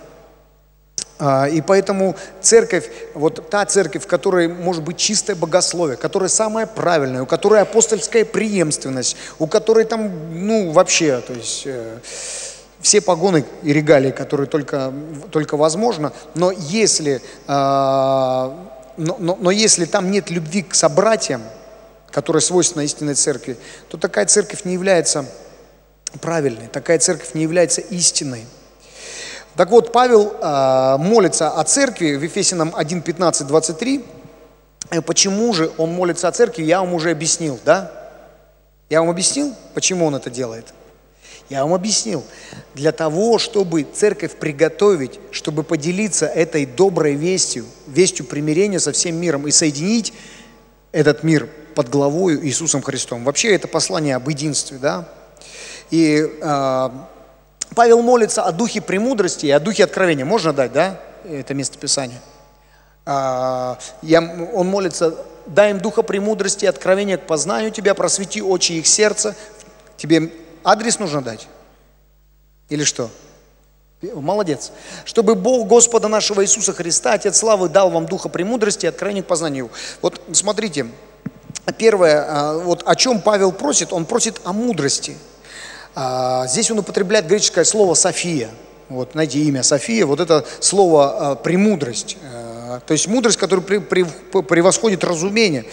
И поэтому церковь, вот та церковь, в которой может быть чистое богословие, которая самая правильная, у которой апостольская преемственность, у которой там, ну, вообще, то есть э, все погоны и регалии, которые только, только возможно, но если, э, но, но, но если там нет любви к собратьям, которая свойственна истинной церкви, то такая церковь не является правильной, такая церковь не является истинной. Так вот, Павел э, молится о церкви в Ефесянам один, пятнадцать, двадцать три. Почему же он молится о церкви, я вам уже объяснил, да? Я вам объяснил, почему он это делает? Я вам объяснил. Для того, чтобы церковь приготовить, чтобы поделиться этой доброй вестью, вестью примирения со всем миром и соединить этот мир под главою Иисусом Христом. Вообще это послание об единстве, да? И... Э, Павел молится о духе премудрости и о духе откровения. Можно дать, да, это местописание? А, я, он молится, дай им духа премудрости и откровения к познанию тебя, просвети очи их сердца. Тебе адрес нужно дать? Или что? Молодец. Чтобы Бог Господа нашего Иисуса Христа, Отец славы, дал вам духа премудрости и откровения к познанию. Вот смотрите, первое, вот о чем Павел просит, он просит о мудрости. А, здесь он употребляет греческое слово «София». Вот, знаете, имя София, вот это слово а, «премудрость». А, то есть мудрость, которая при, при, превосходит разумение.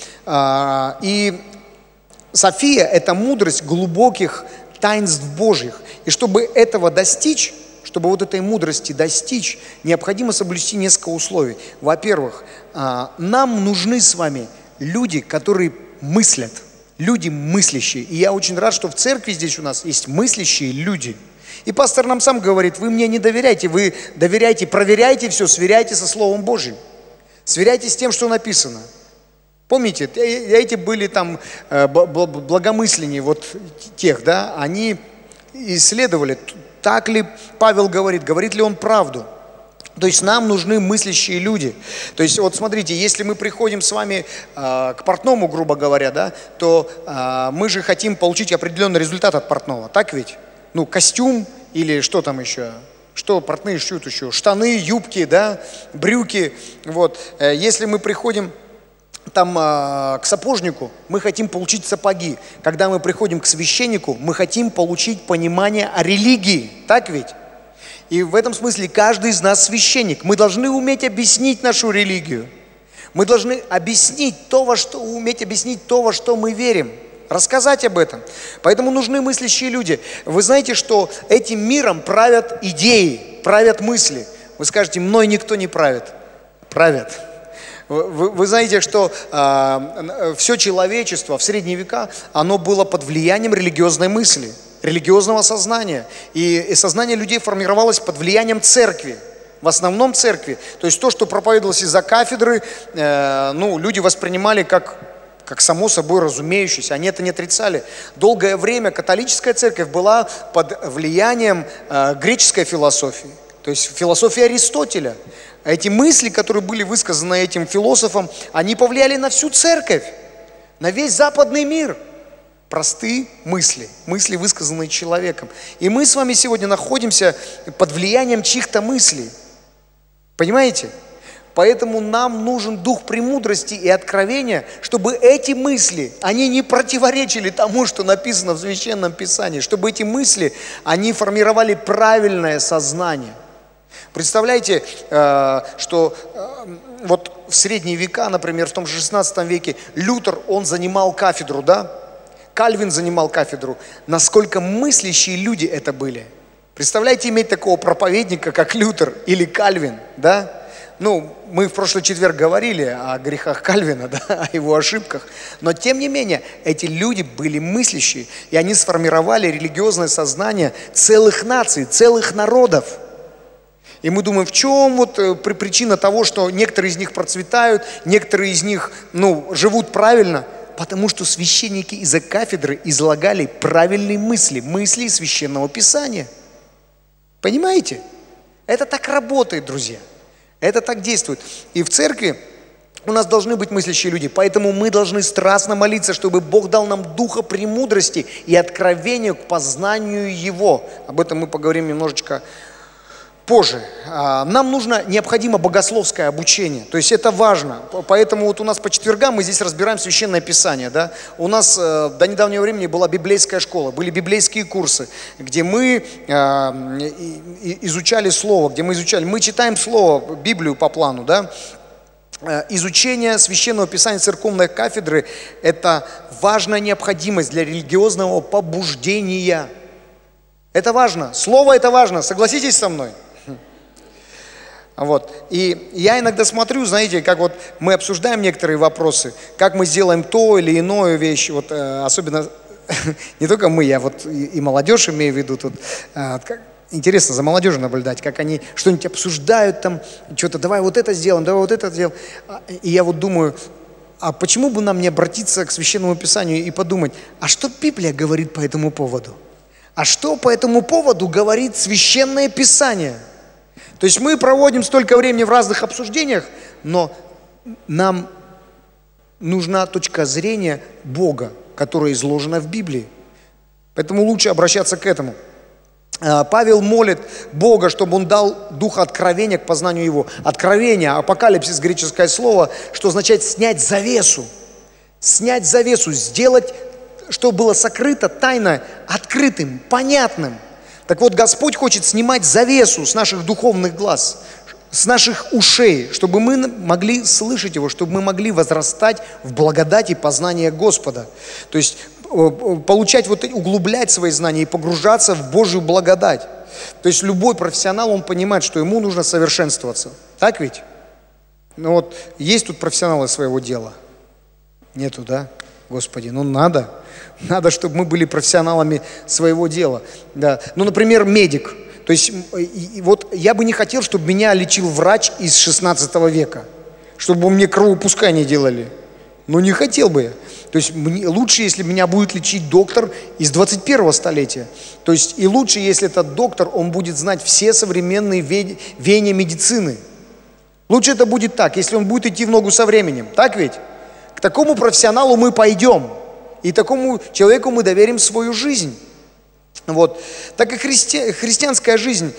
А, и София – это мудрость глубоких таинств Божьих. И чтобы этого достичь, чтобы вот этой мудрости достичь, необходимо соблюсти несколько условий. Во-первых, а, нам нужны с вами люди, которые мыслят. Люди мыслящие. И я очень рад, что в церкви здесь у нас есть мыслящие люди. И пастор нам сам говорит, вы мне не доверяйте, вы доверяйте, проверяйте все, сверяйте со Словом Божьим. Сверяйте с тем, что написано. Помните, эти были там благомысленнее вот тех, да, они исследовали, так ли Павел говорит, говорит ли он правду. То есть нам нужны мыслящие люди. То есть вот смотрите, если мы приходим с вами э, к портному, грубо говоря, да, то э, мы же хотим получить определенный результат от портного, так ведь? Ну, костюм или что там еще? Что портные шьют еще? Штаны, юбки, да, брюки. Вот. Э, если мы приходим там э, к сапожнику, мы хотим получить сапоги. Когда мы приходим к священнику, мы хотим получить понимание о религии, так ведь? И в этом смысле каждый из нас священник. Мы должны уметь объяснить нашу религию. Мы должны объяснить то, во что, уметь объяснить то, во что мы верим. Рассказать об этом. Поэтому нужны мыслящие люди. Вы знаете, что этим миром правят идеи, правят мысли. Вы скажете, мной никто не правит. Правят. Вы, вы знаете, что э, все человечество в средние века, оно было под влиянием религиозной мысли. Религиозного сознания. И, и сознание людей формировалось под влиянием церкви. В основном церкви. То есть то, что проповедовалось из-за кафедры, э, ну, люди воспринимали как, как само собой разумеющееся. Они это не отрицали. Долгое время католическая церковь была под влиянием э, греческой философии. То есть философии Аристотеля. Эти мысли, которые были высказаны этим философом, они повлияли на всю церковь, на весь западный мир. Простые мысли, мысли, высказанные человеком. И мы с вами сегодня находимся под влиянием чьих-то мыслей. Понимаете? Поэтому нам нужен дух премудрости и откровения, чтобы эти мысли, они не противоречили тому, что написано в Священном Писании, чтобы эти мысли, они формировали правильное сознание. Представляете, что вот в средние века, например, в том же шестнадцатом веке, Лютер, он занимал кафедру, да? Кальвин занимал кафедру. Насколько мыслящие люди это были. Представляете, иметь такого проповедника, как Лютер или Кальвин, да? Ну, мы в прошлый четверг говорили о грехах Кальвина, да, о его ошибках. Но, тем не менее, эти люди были мыслящие, и они сформировали религиозное сознание целых наций, целых народов. И мы думаем, в чем вот причина того, что некоторые из них процветают, некоторые из них, ну, живут правильно? Потому что священники из-за кафедры излагали правильные мысли, мысли из Священного Писания. Понимаете? Это так работает, друзья. Это так действует. И в церкви у нас должны быть мыслящие люди. Поэтому мы должны страстно молиться, чтобы Бог дал нам духа премудрости и откровения к познанию Его. Об этом мы поговорим немножечко позже. Нам нужно, необходимо богословское обучение. То есть это важно. Поэтому вот у нас по четвергам мы здесь разбираем Священное Писание. Да? У нас до недавнего времени была библейская школа, были библейские курсы, где мы изучали Слово, где мы изучали, мы читаем Слово, Библию по плану, да? Изучение Священного Писания церковной кафедры – это важная необходимость для религиозного побуждения. Это важно. Слово – это важно. Согласитесь со мной? Вот. И я иногда смотрю, знаете, как вот мы обсуждаем некоторые вопросы, как мы сделаем то или иное вещь, вот э, особенно не только мы, я вот и, и молодежь имею в виду тут, э, как, интересно за молодежью наблюдать, как они что-нибудь обсуждают там, что-то, давай вот это сделаем, давай вот это сделаем. И я вот думаю, а почему бы нам не обратиться к Священному Писанию и подумать, а что Библия говорит по этому поводу? А что по этому поводу говорит Священное Писание? То есть мы проводим столько времени в разных обсуждениях, но нам нужна точка зрения Бога, которая изложена в Библии. Поэтому лучше обращаться к этому. Павел молит Бога, чтобы Он дал духа откровения к познанию Его. Откровение, апокалипсис, греческое слово, что означает снять завесу. Снять завесу, сделать, что было сокрыто, тайно, открытым, понятным. Так вот, Господь хочет снимать завесу с наших духовных глаз, с наших ушей, чтобы мы могли слышать Его, чтобы мы могли возрастать в благодати познания Господа. То есть получать, вот, углублять свои знания и погружаться в Божью благодать. То есть любой профессионал, он понимает, что ему нужно совершенствоваться. Так ведь? Ну вот, есть тут профессионалы своего дела? Нету, да? Господи, ну надо. Надо, чтобы мы были профессионалами своего дела. Да. Ну, например, медик. То есть, и, и вот я бы не хотел, чтобы меня лечил врач из шестнадцатого века. Чтобы мне кровопускание делали. Ну, не хотел бы я. То есть, мне, лучше, если меня будет лечить доктор из двадцать первого столетия. То есть, и лучше, если этот доктор, он будет знать все современные ве, веяния медицины. Лучше это будет так, если он будет идти в ногу со временем. Так ведь? К такому профессионалу мы пойдем. И такому человеку мы доверим свою жизнь. Вот. Так и христи... христианская жизнь,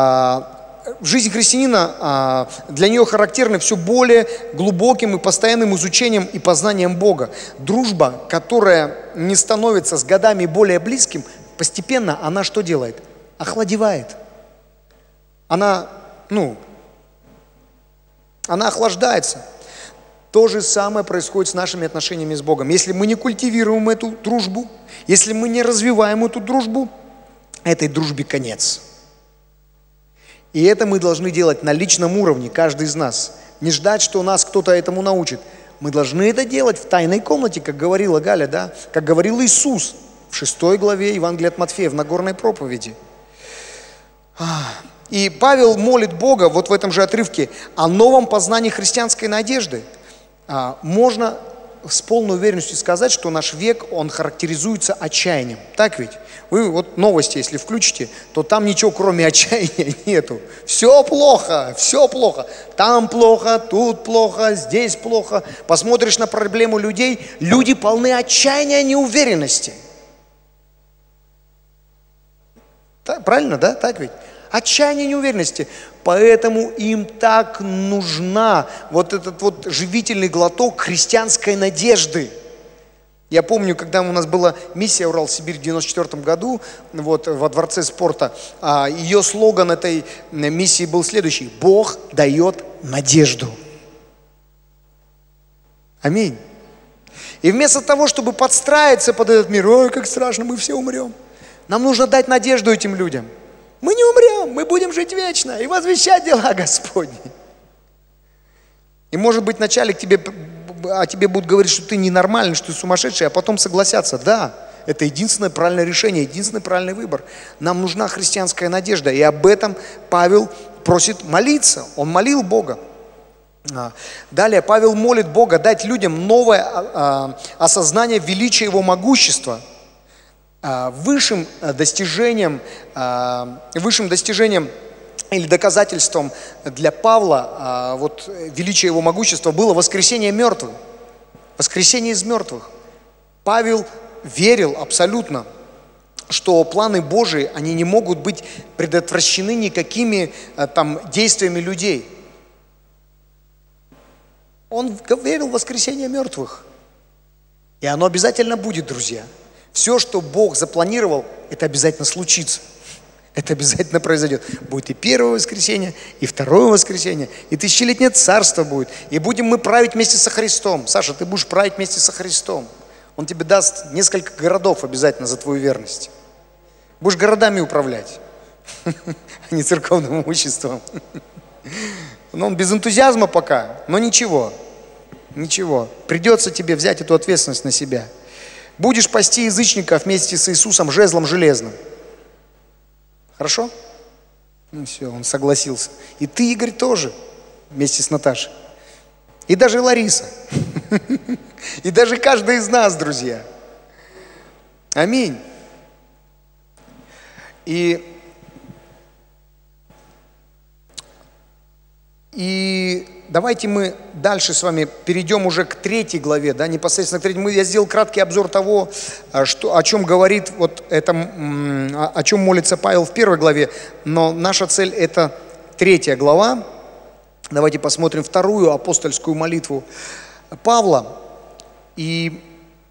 а, жизнь христианина, а, для нее характерна все более глубоким и постоянным изучением и познанием Бога. Дружба, которая не становится с годами более близким, постепенно она что делает? Охладевает. Она, ну, она охлаждается. То же самое происходит с нашими отношениями с Богом. Если мы не культивируем эту дружбу, если мы не развиваем эту дружбу, этой дружбе конец. И это мы должны делать на личном уровне, каждый из нас. Не ждать, что нас кто-то этому научит. Мы должны это делать в тайной комнате, как говорила Галя, да? Как говорил Иисус в шестой главе Евангелия от Матфея, в Нагорной проповеди. И Павел молит Бога вот в этом же отрывке о новом познании христианской надежды. Можно с полной уверенностью сказать, что наш век, он характеризуется отчаянием. Так ведь? Вы вот новости, если включите, то там ничего кроме отчаяния нету. Все плохо, все плохо. Там плохо, тут плохо, здесь плохо. Посмотришь на проблему людей, люди полны отчаяния, неуверенности. Так, правильно, да? Так ведь? Отчаяние, неуверенности. Поэтому им так нужна вот этот вот живительный глоток христианской надежды. Я помню, когда у нас была миссия Урал-Сибирь в девяносто четвёртом году, вот, во Дворце спорта, ее слоган этой миссии был следующий: Бог дает надежду. Аминь. И вместо того, чтобы подстраиваться под этот мир, ой, как страшно, мы все умрем, нам нужно дать надежду этим людям. Мы не умрем, мы будем жить вечно и возвещать дела Господни. И может быть вначале к тебе, о тебе будут говорить, что ты ненормальный, что ты сумасшедший, а потом согласятся. Да, это единственное правильное решение, единственный правильный выбор. Нам нужна христианская надежда, и об этом Павел просит молиться. Он молил Бога. Далее Павел молит Бога дать людям новое осознание величия Его могущества. Высшим достижением, высшим достижением или доказательством для Павла вот, величия его могущества было воскресение мертвых. Воскресение из мертвых. Павел верил абсолютно, что планы Божии, они не могут быть предотвращены никакими там действиями людей. Он верил в воскресение мертвых. И оно обязательно будет, друзья. Все, что Бог запланировал, это обязательно случится. Это обязательно произойдет. Будет и первое воскресенье, и второе воскресенье, и тысячелетнее царство будет. И будем мы править вместе со Христом. Саша, ты будешь править вместе со Христом. Он тебе даст несколько городов обязательно за твою верность. Будешь городами управлять, а не церковным имуществом. Но он без энтузиазма пока, но ничего. Ничего. Придется тебе взять эту ответственность на себя. Будешь пасти язычников вместе с Иисусом жезлом железным. Хорошо? Ну все, он согласился. И ты, Игорь, тоже вместе с Наташей. И даже Лариса. И даже каждый из нас, друзья. Аминь. И, и давайте мы дальше с вами перейдем уже к третьей главе, да, непосредственно к третьей. Я сделал краткий обзор того, что, о чем говорит, вот это, о чем молится Павел в первой главе, но наша цель – это третья глава. Давайте посмотрим вторую апостольскую молитву Павла. И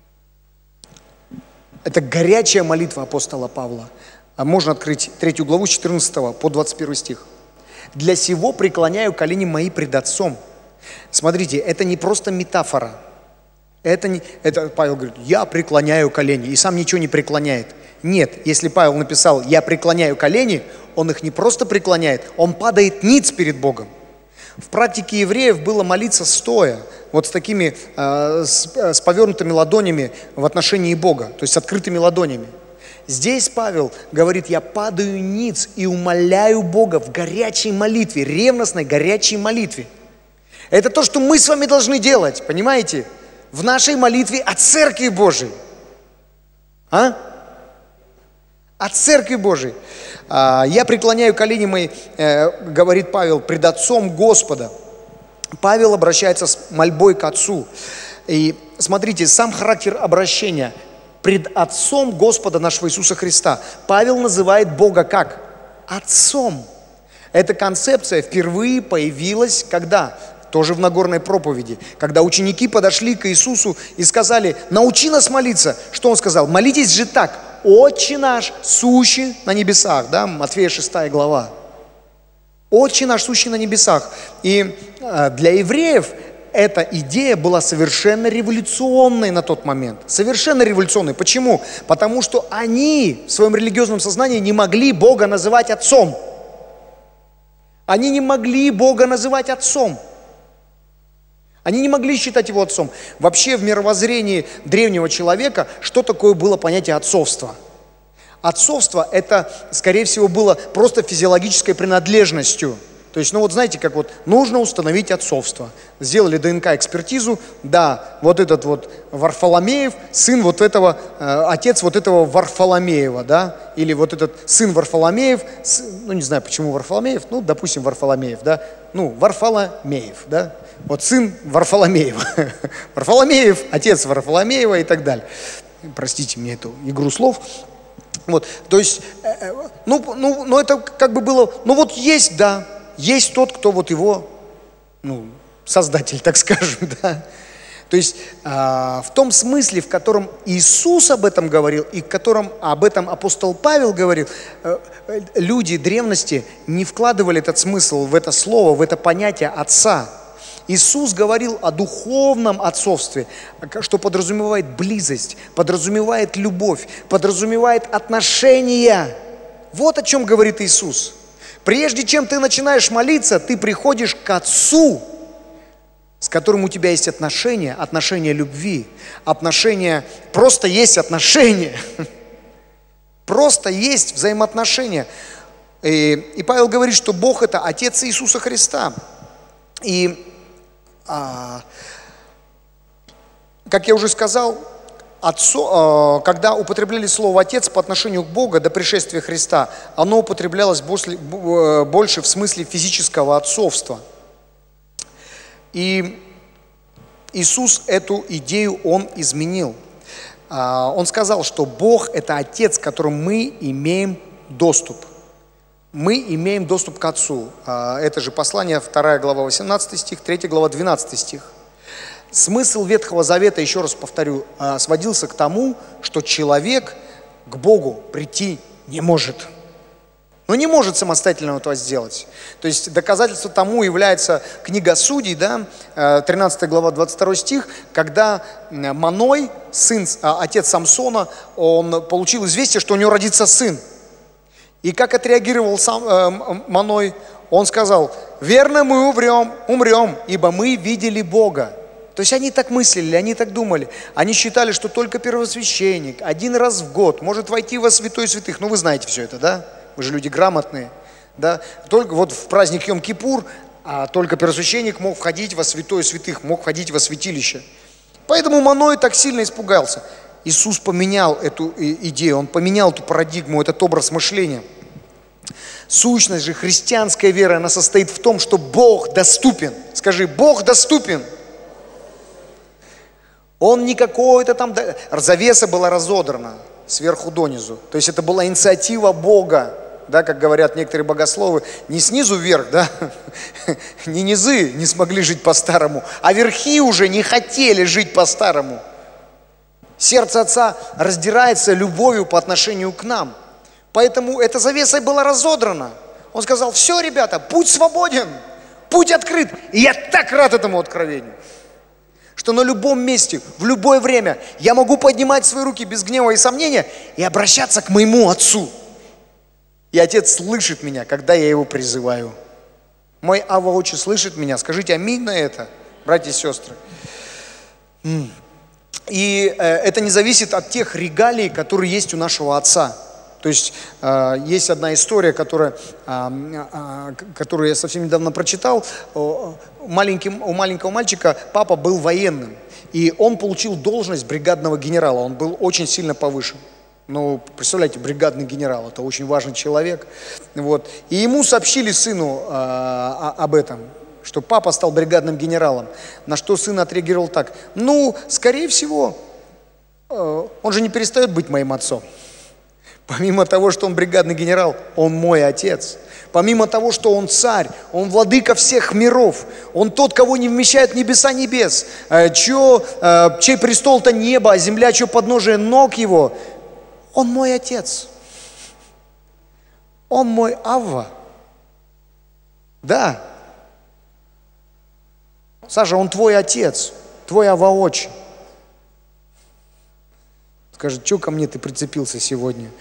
это горячая молитва апостола Павла. Можно открыть третью главу с четырнадцатого по двадцать первый стих. «Для сего преклоняю колени мои пред Отцом». Смотрите, это не просто метафора. Это, не, это Павел говорит, я преклоняю колени, и сам ничего не преклоняет. Нет, если Павел написал, я преклоняю колени, он их не просто преклоняет, он падает ниц перед Богом. В практике евреев было молиться стоя, вот с такими, э, с, с повернутыми ладонями в отношении Бога, то есть с открытыми ладонями. Здесь Павел говорит, я падаю ниц и умоляю Бога в горячей молитве, ревностной горячей молитве. Это то, что мы с вами должны делать, понимаете? В нашей молитве о Церкви Божией. А? О Церкви Божией. Я преклоняю колени мои, говорит Павел, пред Отцом Господа. Павел обращается с мольбой к Отцу. И смотрите, сам характер обращения – пред Отцом Господа нашего Иисуса Христа. Павел называет Бога как? Отцом. Эта концепция впервые появилась когда? Тоже в Нагорной проповеди. Когда ученики подошли к Иисусу и сказали, научи нас молиться. Что он сказал? Молитесь же так. Отче наш, сущий на небесах. Да? Матфея шестая глава. Отче наш, сущий на небесах. И э, для евреев эта идея была совершенно революционной на тот момент. Совершенно революционной. Почему? Потому что они в своем религиозном сознании не могли Бога называть Отцом. Они не могли Бога называть Отцом. Они не могли считать Его Отцом. Вообще в мировоззрении древнего человека что такое было понятие отцовства? Отцовство это, скорее всего, было просто физиологической принадлежностью. То есть, ну вот знаете, как вот нужно установить отцовство. Сделали ДНК-экспертизу, да, вот этот вот Варфоломеев, сын вот этого, э, отец вот этого Варфоломеева, да, или вот этот сын Варфоломеев, с, ну не знаю, почему Варфоломеев, ну, допустим, Варфоломеев, да, ну, Варфоломеев, да, вот сын Варфоломеева, Варфоломеев, отец Варфоломеева и так далее. Простите мне эту игру слов. Вот, то есть, э, ну, ну, ну, это как бы было, ну вот есть, да, есть тот, кто вот его, ну, создатель, так скажем, да. То есть э, в том смысле, в котором Иисус об этом говорил, и в котором об этом апостол Павел говорил, э, э, люди древности не вкладывали этот смысл в это слово, в это понятие отца. Иисус говорил о духовном отцовстве, что подразумевает близость, подразумевает любовь, подразумевает отношения. Вот о чем говорит Иисус. Прежде чем ты начинаешь молиться, ты приходишь к Отцу, с которым у тебя есть отношения, отношения любви, отношения, просто есть отношения, просто есть взаимоотношения. И, и Павел говорит, что Бог – это Отец Иисуса Христа. И, а, как я уже сказал, Отцо, когда употребляли слово «отец» по отношению к Богу до пришествия Христа, оно употреблялось больше в смысле физического отцовства. И Иисус эту идею, Он изменил. Он сказал, что Бог – это Отец, к которому мы имеем доступ. Мы имеем доступ к Отцу. Это же послание, вторая глава, восемнадцатый стих, третья глава, двенадцатый стих. Смысл Ветхого Завета, еще раз повторю, сводился к тому, что человек к Богу прийти не может. Но не может самостоятельно этого сделать. То есть доказательством тому является книга Судей, да, тринадцатая глава, двадцать второй стих, когда Маной, сын, отец Самсона, он получил известие, что у него родится сын. И как отреагировал сам э, Маной? Он сказал: верно, мы умрем, умрем, ибо мы видели Бога. То есть они так мыслили, они так думали. Они считали, что только первосвященник один раз в год может войти во святой святых. Ну, вы знаете все это, да? Вы же люди грамотные. Да? Только вот в праздник Йом-Кипур а только первосвященник мог входить во святое святых, мог входить во святилище. Поэтому Маной так сильно испугался. Иисус поменял эту идею, Он поменял эту парадигму, этот образ мышления. Сущность же христианской веры, она состоит в том, что Бог доступен. Скажи, Бог доступен. Он не какой-то там... Завеса была разодрана сверху донизу. То есть это была инициатива Бога. Да, как говорят некоторые богословы, не снизу вверх, да, не низы не смогли жить по-старому, а верхи уже не хотели жить по-старому. Сердце Отца раздирается любовью по отношению к нам. Поэтому эта завеса была разодрана. Он сказал: все, ребята, путь свободен, путь открыт. И я так рад этому откровению, что на любом месте, в любое время я могу поднимать свои руки без гнева и сомнения и обращаться к моему Отцу. И Отец слышит меня, когда я Его призываю. Мой Авва Отче слышит меня. Скажите аминь на это, братья и сестры. И э, это не зависит от тех регалий, которые есть у нашего Отца. То есть э, есть одна история, которая, э, э, которую я совсем недавно прочитал. Э, маленьким, у маленького мальчика папа был военным. И он получил должность бригадного генерала. Он был очень сильно повышен. Ну, представляете, бригадный генерал, это очень важный человек. Вот. И ему сообщили сыну э, об этом, что папа стал бригадным генералом. На что сын отреагировал так: ну, скорее всего, э, он же не перестает быть моим отцом. Помимо того, что он бригадный генерал, он мой отец. Помимо того, что он царь, он владыка всех миров. Он тот, кого не вмещают небеса небес. Э, чье, э, чей престол-то небо, а земля, чье подножие ног его. Он мой отец. Он мой Авва. Да. Саша, он твой отец, твой Авва Отче. Скажет: что ко мне ты прицепился сегодня?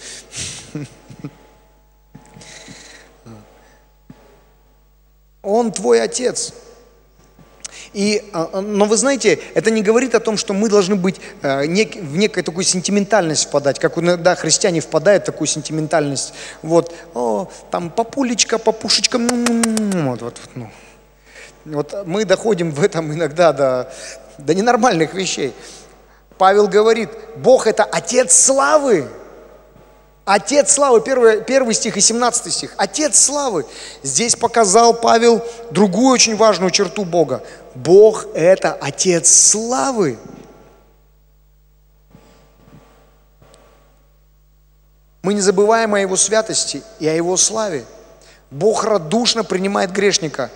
Он твой отец. И, но вы знаете, это не говорит о том, что мы должны быть в некой такой сентиментальность впадать, как иногда христиане впадают в такую сентиментальность. Вот, о, там папулечка, папушечка, вот, вот, ну. Вот мы доходим в этом иногда до, до ненормальных вещей. Павел говорит, Бог это Отец славы. Отец славы, первый, первый стих и семнадцатый стих. Отец славы. Здесь показал Павел другую очень важную черту Бога. Бог это Отец славы. Мы не забываем о Его святости и о Его славе. Бог радушно принимает грешника.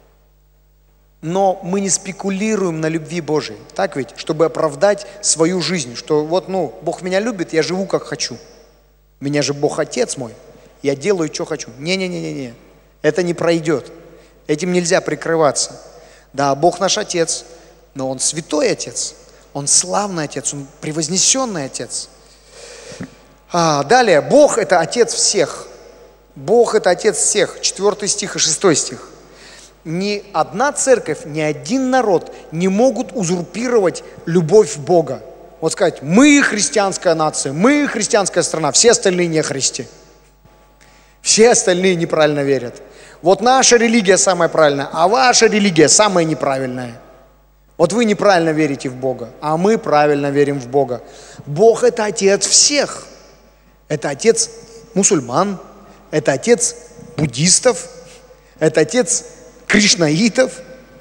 Но мы не спекулируем на любви Божией. Так ведь? Чтобы оправдать свою жизнь. Что вот, ну, Бог меня любит, я живу как хочу. Меня же Бог Отец мой. Я делаю, что хочу. Не-не-не-не-не. Это не пройдет. Этим нельзя прикрываться. Да, Бог наш Отец, но Он святой Отец. Он славный Отец, Он превознесенный Отец. А, далее, Бог это Отец всех. Бог это Отец всех. Четвертый стих и шестой стих. Ни одна церковь, ни один народ не могут узурпировать любовь Бога. Вот сказать, мы христианская нация, мы христианская страна, все остальные не христи. Все остальные неправильно верят. Вот наша религия самая правильная, а ваша религия самая неправильная. Вот вы неправильно верите в Бога, а мы правильно верим в Бога. Бог это Отец всех. Это Отец мусульман, это Отец буддистов, это Отец кришнаитов.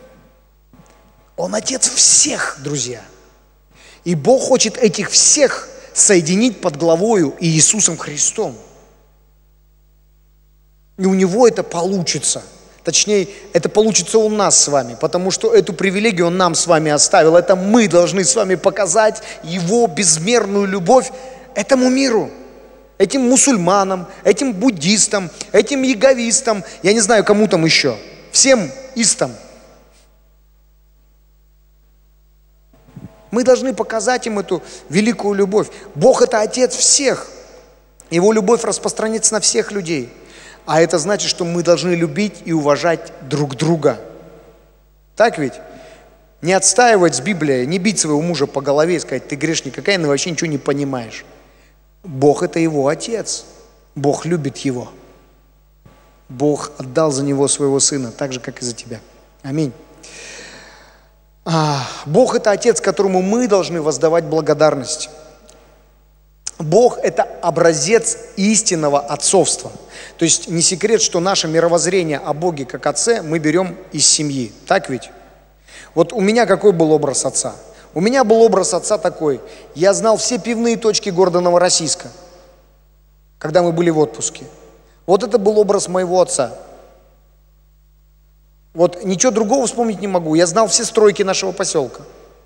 Он Отец всех, друзья. И Бог хочет этих всех соединить под главою Иисусом Христом. И у Него это получится. Точнее, это получится у нас с вами, потому что эту привилегию Он нам с вами оставил. Это мы должны с вами показать Его безмерную любовь этому миру. Этим мусульманам, этим буддистам, этим яговистам, я не знаю, кому там еще. Всем истам. Мы должны показать им эту великую любовь. Бог это Отец всех. Его любовь распространится на всех людей. А это значит, что мы должны любить и уважать друг друга. Так ведь? Не отстаивать с Библией, не бить своего мужа по голове и сказать, ты грешник, какая, ты вообще ничего не понимаешь. Бог это его Отец. Бог любит его. Бог отдал за него своего Сына, так же, как и за тебя. Аминь. Бог это Отец, которому мы должны воздавать благодарность. Бог это образец истинного отцовства. То есть не секрет, что наше мировоззрение о Боге как Отце мы берем из семьи. Так ведь? Вот у меня какой был образ отца? У меня был образ отца такой. Я знал все пивные точки города Новороссийска, когда мы были в отпуске. Вот это был образ моего отца. Вот ничего другого вспомнить не могу. Я знал все стройки нашего поселка.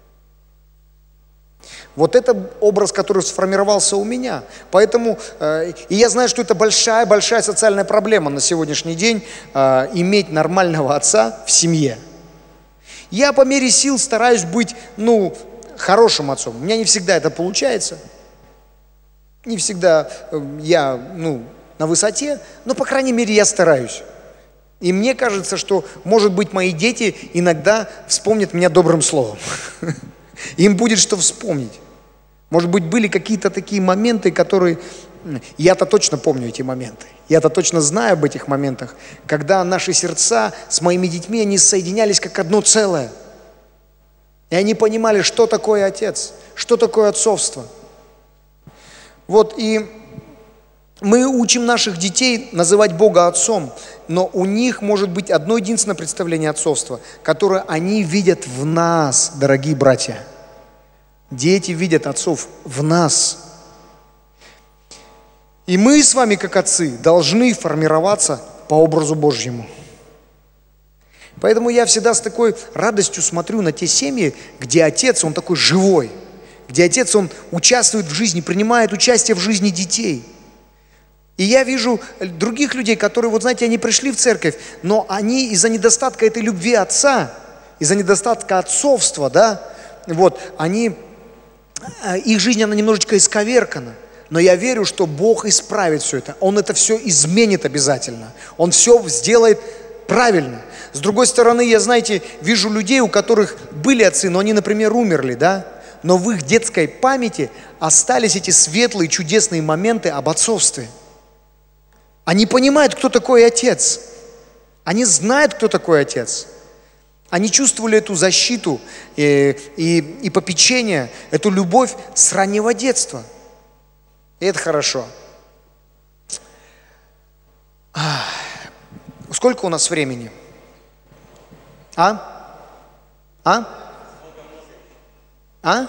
Вот это образ, который сформировался у меня. Поэтому, э, и я знаю, что это большая-большая социальная проблема на сегодняшний день, э, иметь нормального отца в семье. Я по мере сил стараюсь быть, ну, хорошим отцом. У меня не всегда это получается. Не всегда э, я, ну, на высоте, но, по крайней мере, я стараюсь. И мне кажется, что, может быть, мои дети иногда вспомнят меня добрым словом. Им будет что вспомнить. Может быть, были какие-то такие моменты, которые... Я-то точно помню эти моменты. Я-то точно знаю об этих моментах, когда наши сердца с моими детьми, они соединялись как одно целое. И они понимали, что такое отец, что такое отцовство. Вот, и мы учим наших детей называть Бога отцом, но у них может быть одно единственное представление отцовства, которое они видят в нас, дорогие братья. Дети видят отцов в нас. И мы с вами, как отцы, должны формироваться по образу Божьему. Поэтому я всегда с такой радостью смотрю на те семьи, где отец, он такой живой, где отец, он участвует в жизни, принимает участие в жизни детей. И я вижу других людей, которые, вот знаете, они пришли в церковь, но они из-за недостатка этой любви отца, из-за недостатка отцовства, да, вот, они, их жизнь, она немножечко исковеркана. Но я верю, что Бог исправит все это. Он это все изменит обязательно. Он все сделает правильно. С другой стороны, я, знаете, вижу людей, у которых были отцы, но они, например, умерли, да? Но в их детской памяти остались эти светлые, чудесные моменты об отцовстве. Они понимают, кто такой отец. Они знают, кто такой отец. Они чувствовали эту защиту и, и, и попечение, эту любовь с раннего детства. И это хорошо. Сколько у нас времени? А? А? А?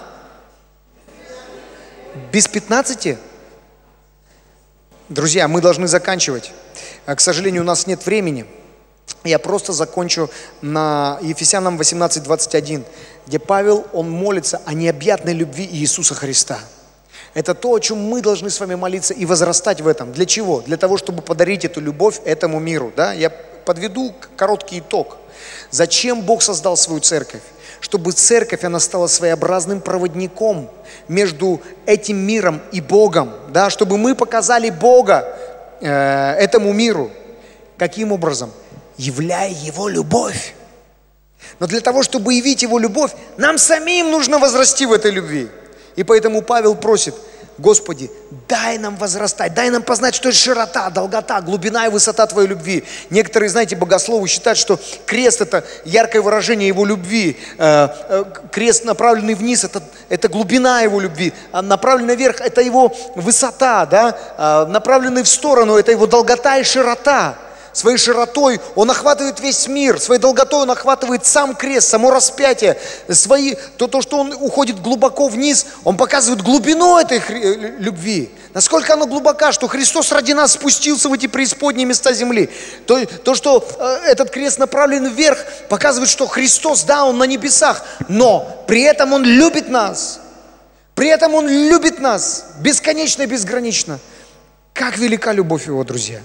Без пятнадцати? Друзья, мы должны заканчивать. К сожалению, у нас нет времени. Я просто закончу на Ефесянам восемнадцать двадцать один, где Павел, он молится о необъятной любви Иисуса Христа. Это то, о чем мы должны с вами молиться и возрастать в этом. Для чего? Для того, чтобы подарить эту любовь этому миру. Да? Я подведу короткий итог. Зачем Бог создал свою церковь? Чтобы церковь, она стала своеобразным проводником между этим миром и Богом. Да? Чтобы мы показали Бога э, этому миру. Каким образом? Являя Его любовь. Но для того, чтобы явить Его любовь, нам самим нужно возрасти в этой любви. И поэтому Павел просит: Господи, дай нам возрастать, дай нам познать, что это широта, долгота, глубина и высота Твоей любви. Некоторые, знаете, богословы считают, что крест – это яркое выражение Его любви. Крест, направленный вниз, это, это глубина Его любви. А направленный вверх – это Его высота, да? Направленный в сторону – это Его долгота и широта. Своей широтой Он охватывает весь мир, своей долготой Он охватывает сам крест, само распятие. Свои, то, то, что Он уходит глубоко вниз, Он показывает глубину этой любви. Насколько она глубока, что Христос ради нас спустился в эти преисподние места земли. То, то что э, этот крест направлен вверх, показывает, что Христос, да, Он на небесах, но при этом Он любит нас. При этом Он любит нас бесконечно и безгранично. Как велика любовь Его, друзья!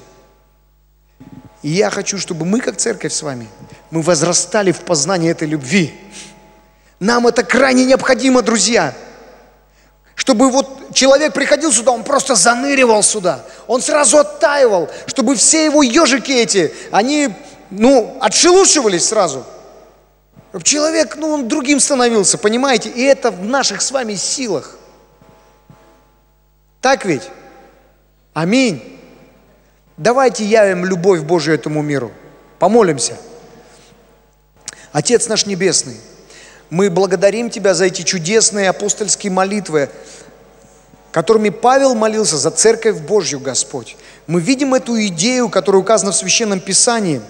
И я хочу, чтобы мы, как церковь с вами, мы возрастали в познании этой любви. Нам это крайне необходимо, друзья. Чтобы вот человек приходил сюда, он просто заныривал сюда. Он сразу оттаивал, чтобы все его ежики эти, они, ну, отшелушивались сразу. Человек, ну, он другим становился, понимаете? И это в наших с вами силах. Так ведь? Аминь. Давайте явим любовь Божию этому миру. Помолимся. Отец наш Небесный, мы благодарим Тебя за эти чудесные апостольские молитвы, которыми Павел молился за Церковь Божью, Господь. Мы видим эту идею, которая указана в Священном Писании.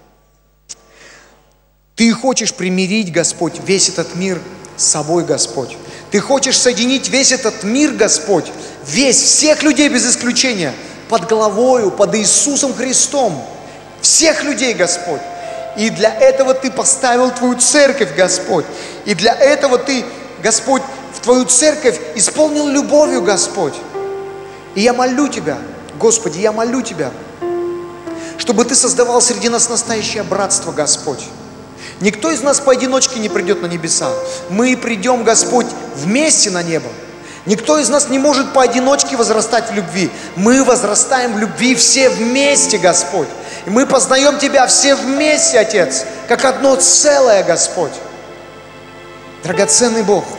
Ты хочешь примирить, Господь, весь этот мир с собой, Господь. Ты хочешь соединить весь этот мир, Господь, весь, всех людей без исключения, под главою, под Иисусом Христом. Всех людей, Господь. И для этого Ты поставил Твою церковь, Господь. И для этого Ты, Господь, в Твою церковь исполнил любовью, Господь. И я молю Тебя, Господи, я молю Тебя, чтобы Ты создавал среди нас настоящее братство, Господь. Никто из нас поодиночке не придет на небеса. Мы придем, Господь, вместе на небо. Никто из нас не может поодиночке возрастать в любви. Мы возрастаем в любви все вместе, Господь. И мы познаем Тебя все вместе, Отец, как одно целое, Господь. Драгоценный Бог,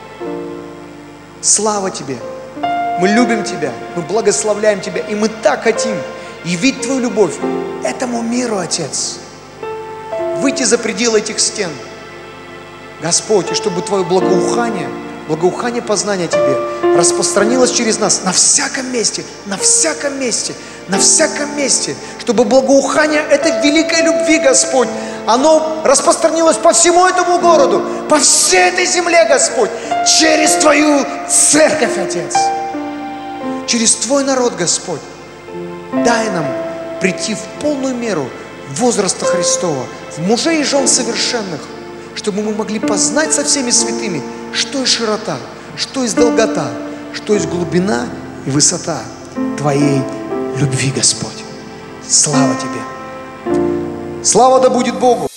слава Тебе. Мы любим Тебя, мы благословляем Тебя, и мы так хотим явить Твою любовь этому миру, Отец. Выйти за пределы этих стен, Господь, и чтобы Твое благоухание, благоухание познания Тебе распространилось через нас на всяком месте, на всяком месте, на всяком месте, чтобы благоухание этой великой любви, Господь, оно распространилось по всему этому городу, по всей этой земле, Господь, через Твою церковь, Отец, через Твой народ, Господь. Дай нам прийти в полную меру возраста Христова, в мужей и жен совершенных, чтобы мы могли познать со всеми святыми, что есть широта, что есть долгота, что есть глубина и высота Твоей любви, Господь. Слава Тебе! Слава да будет Богу!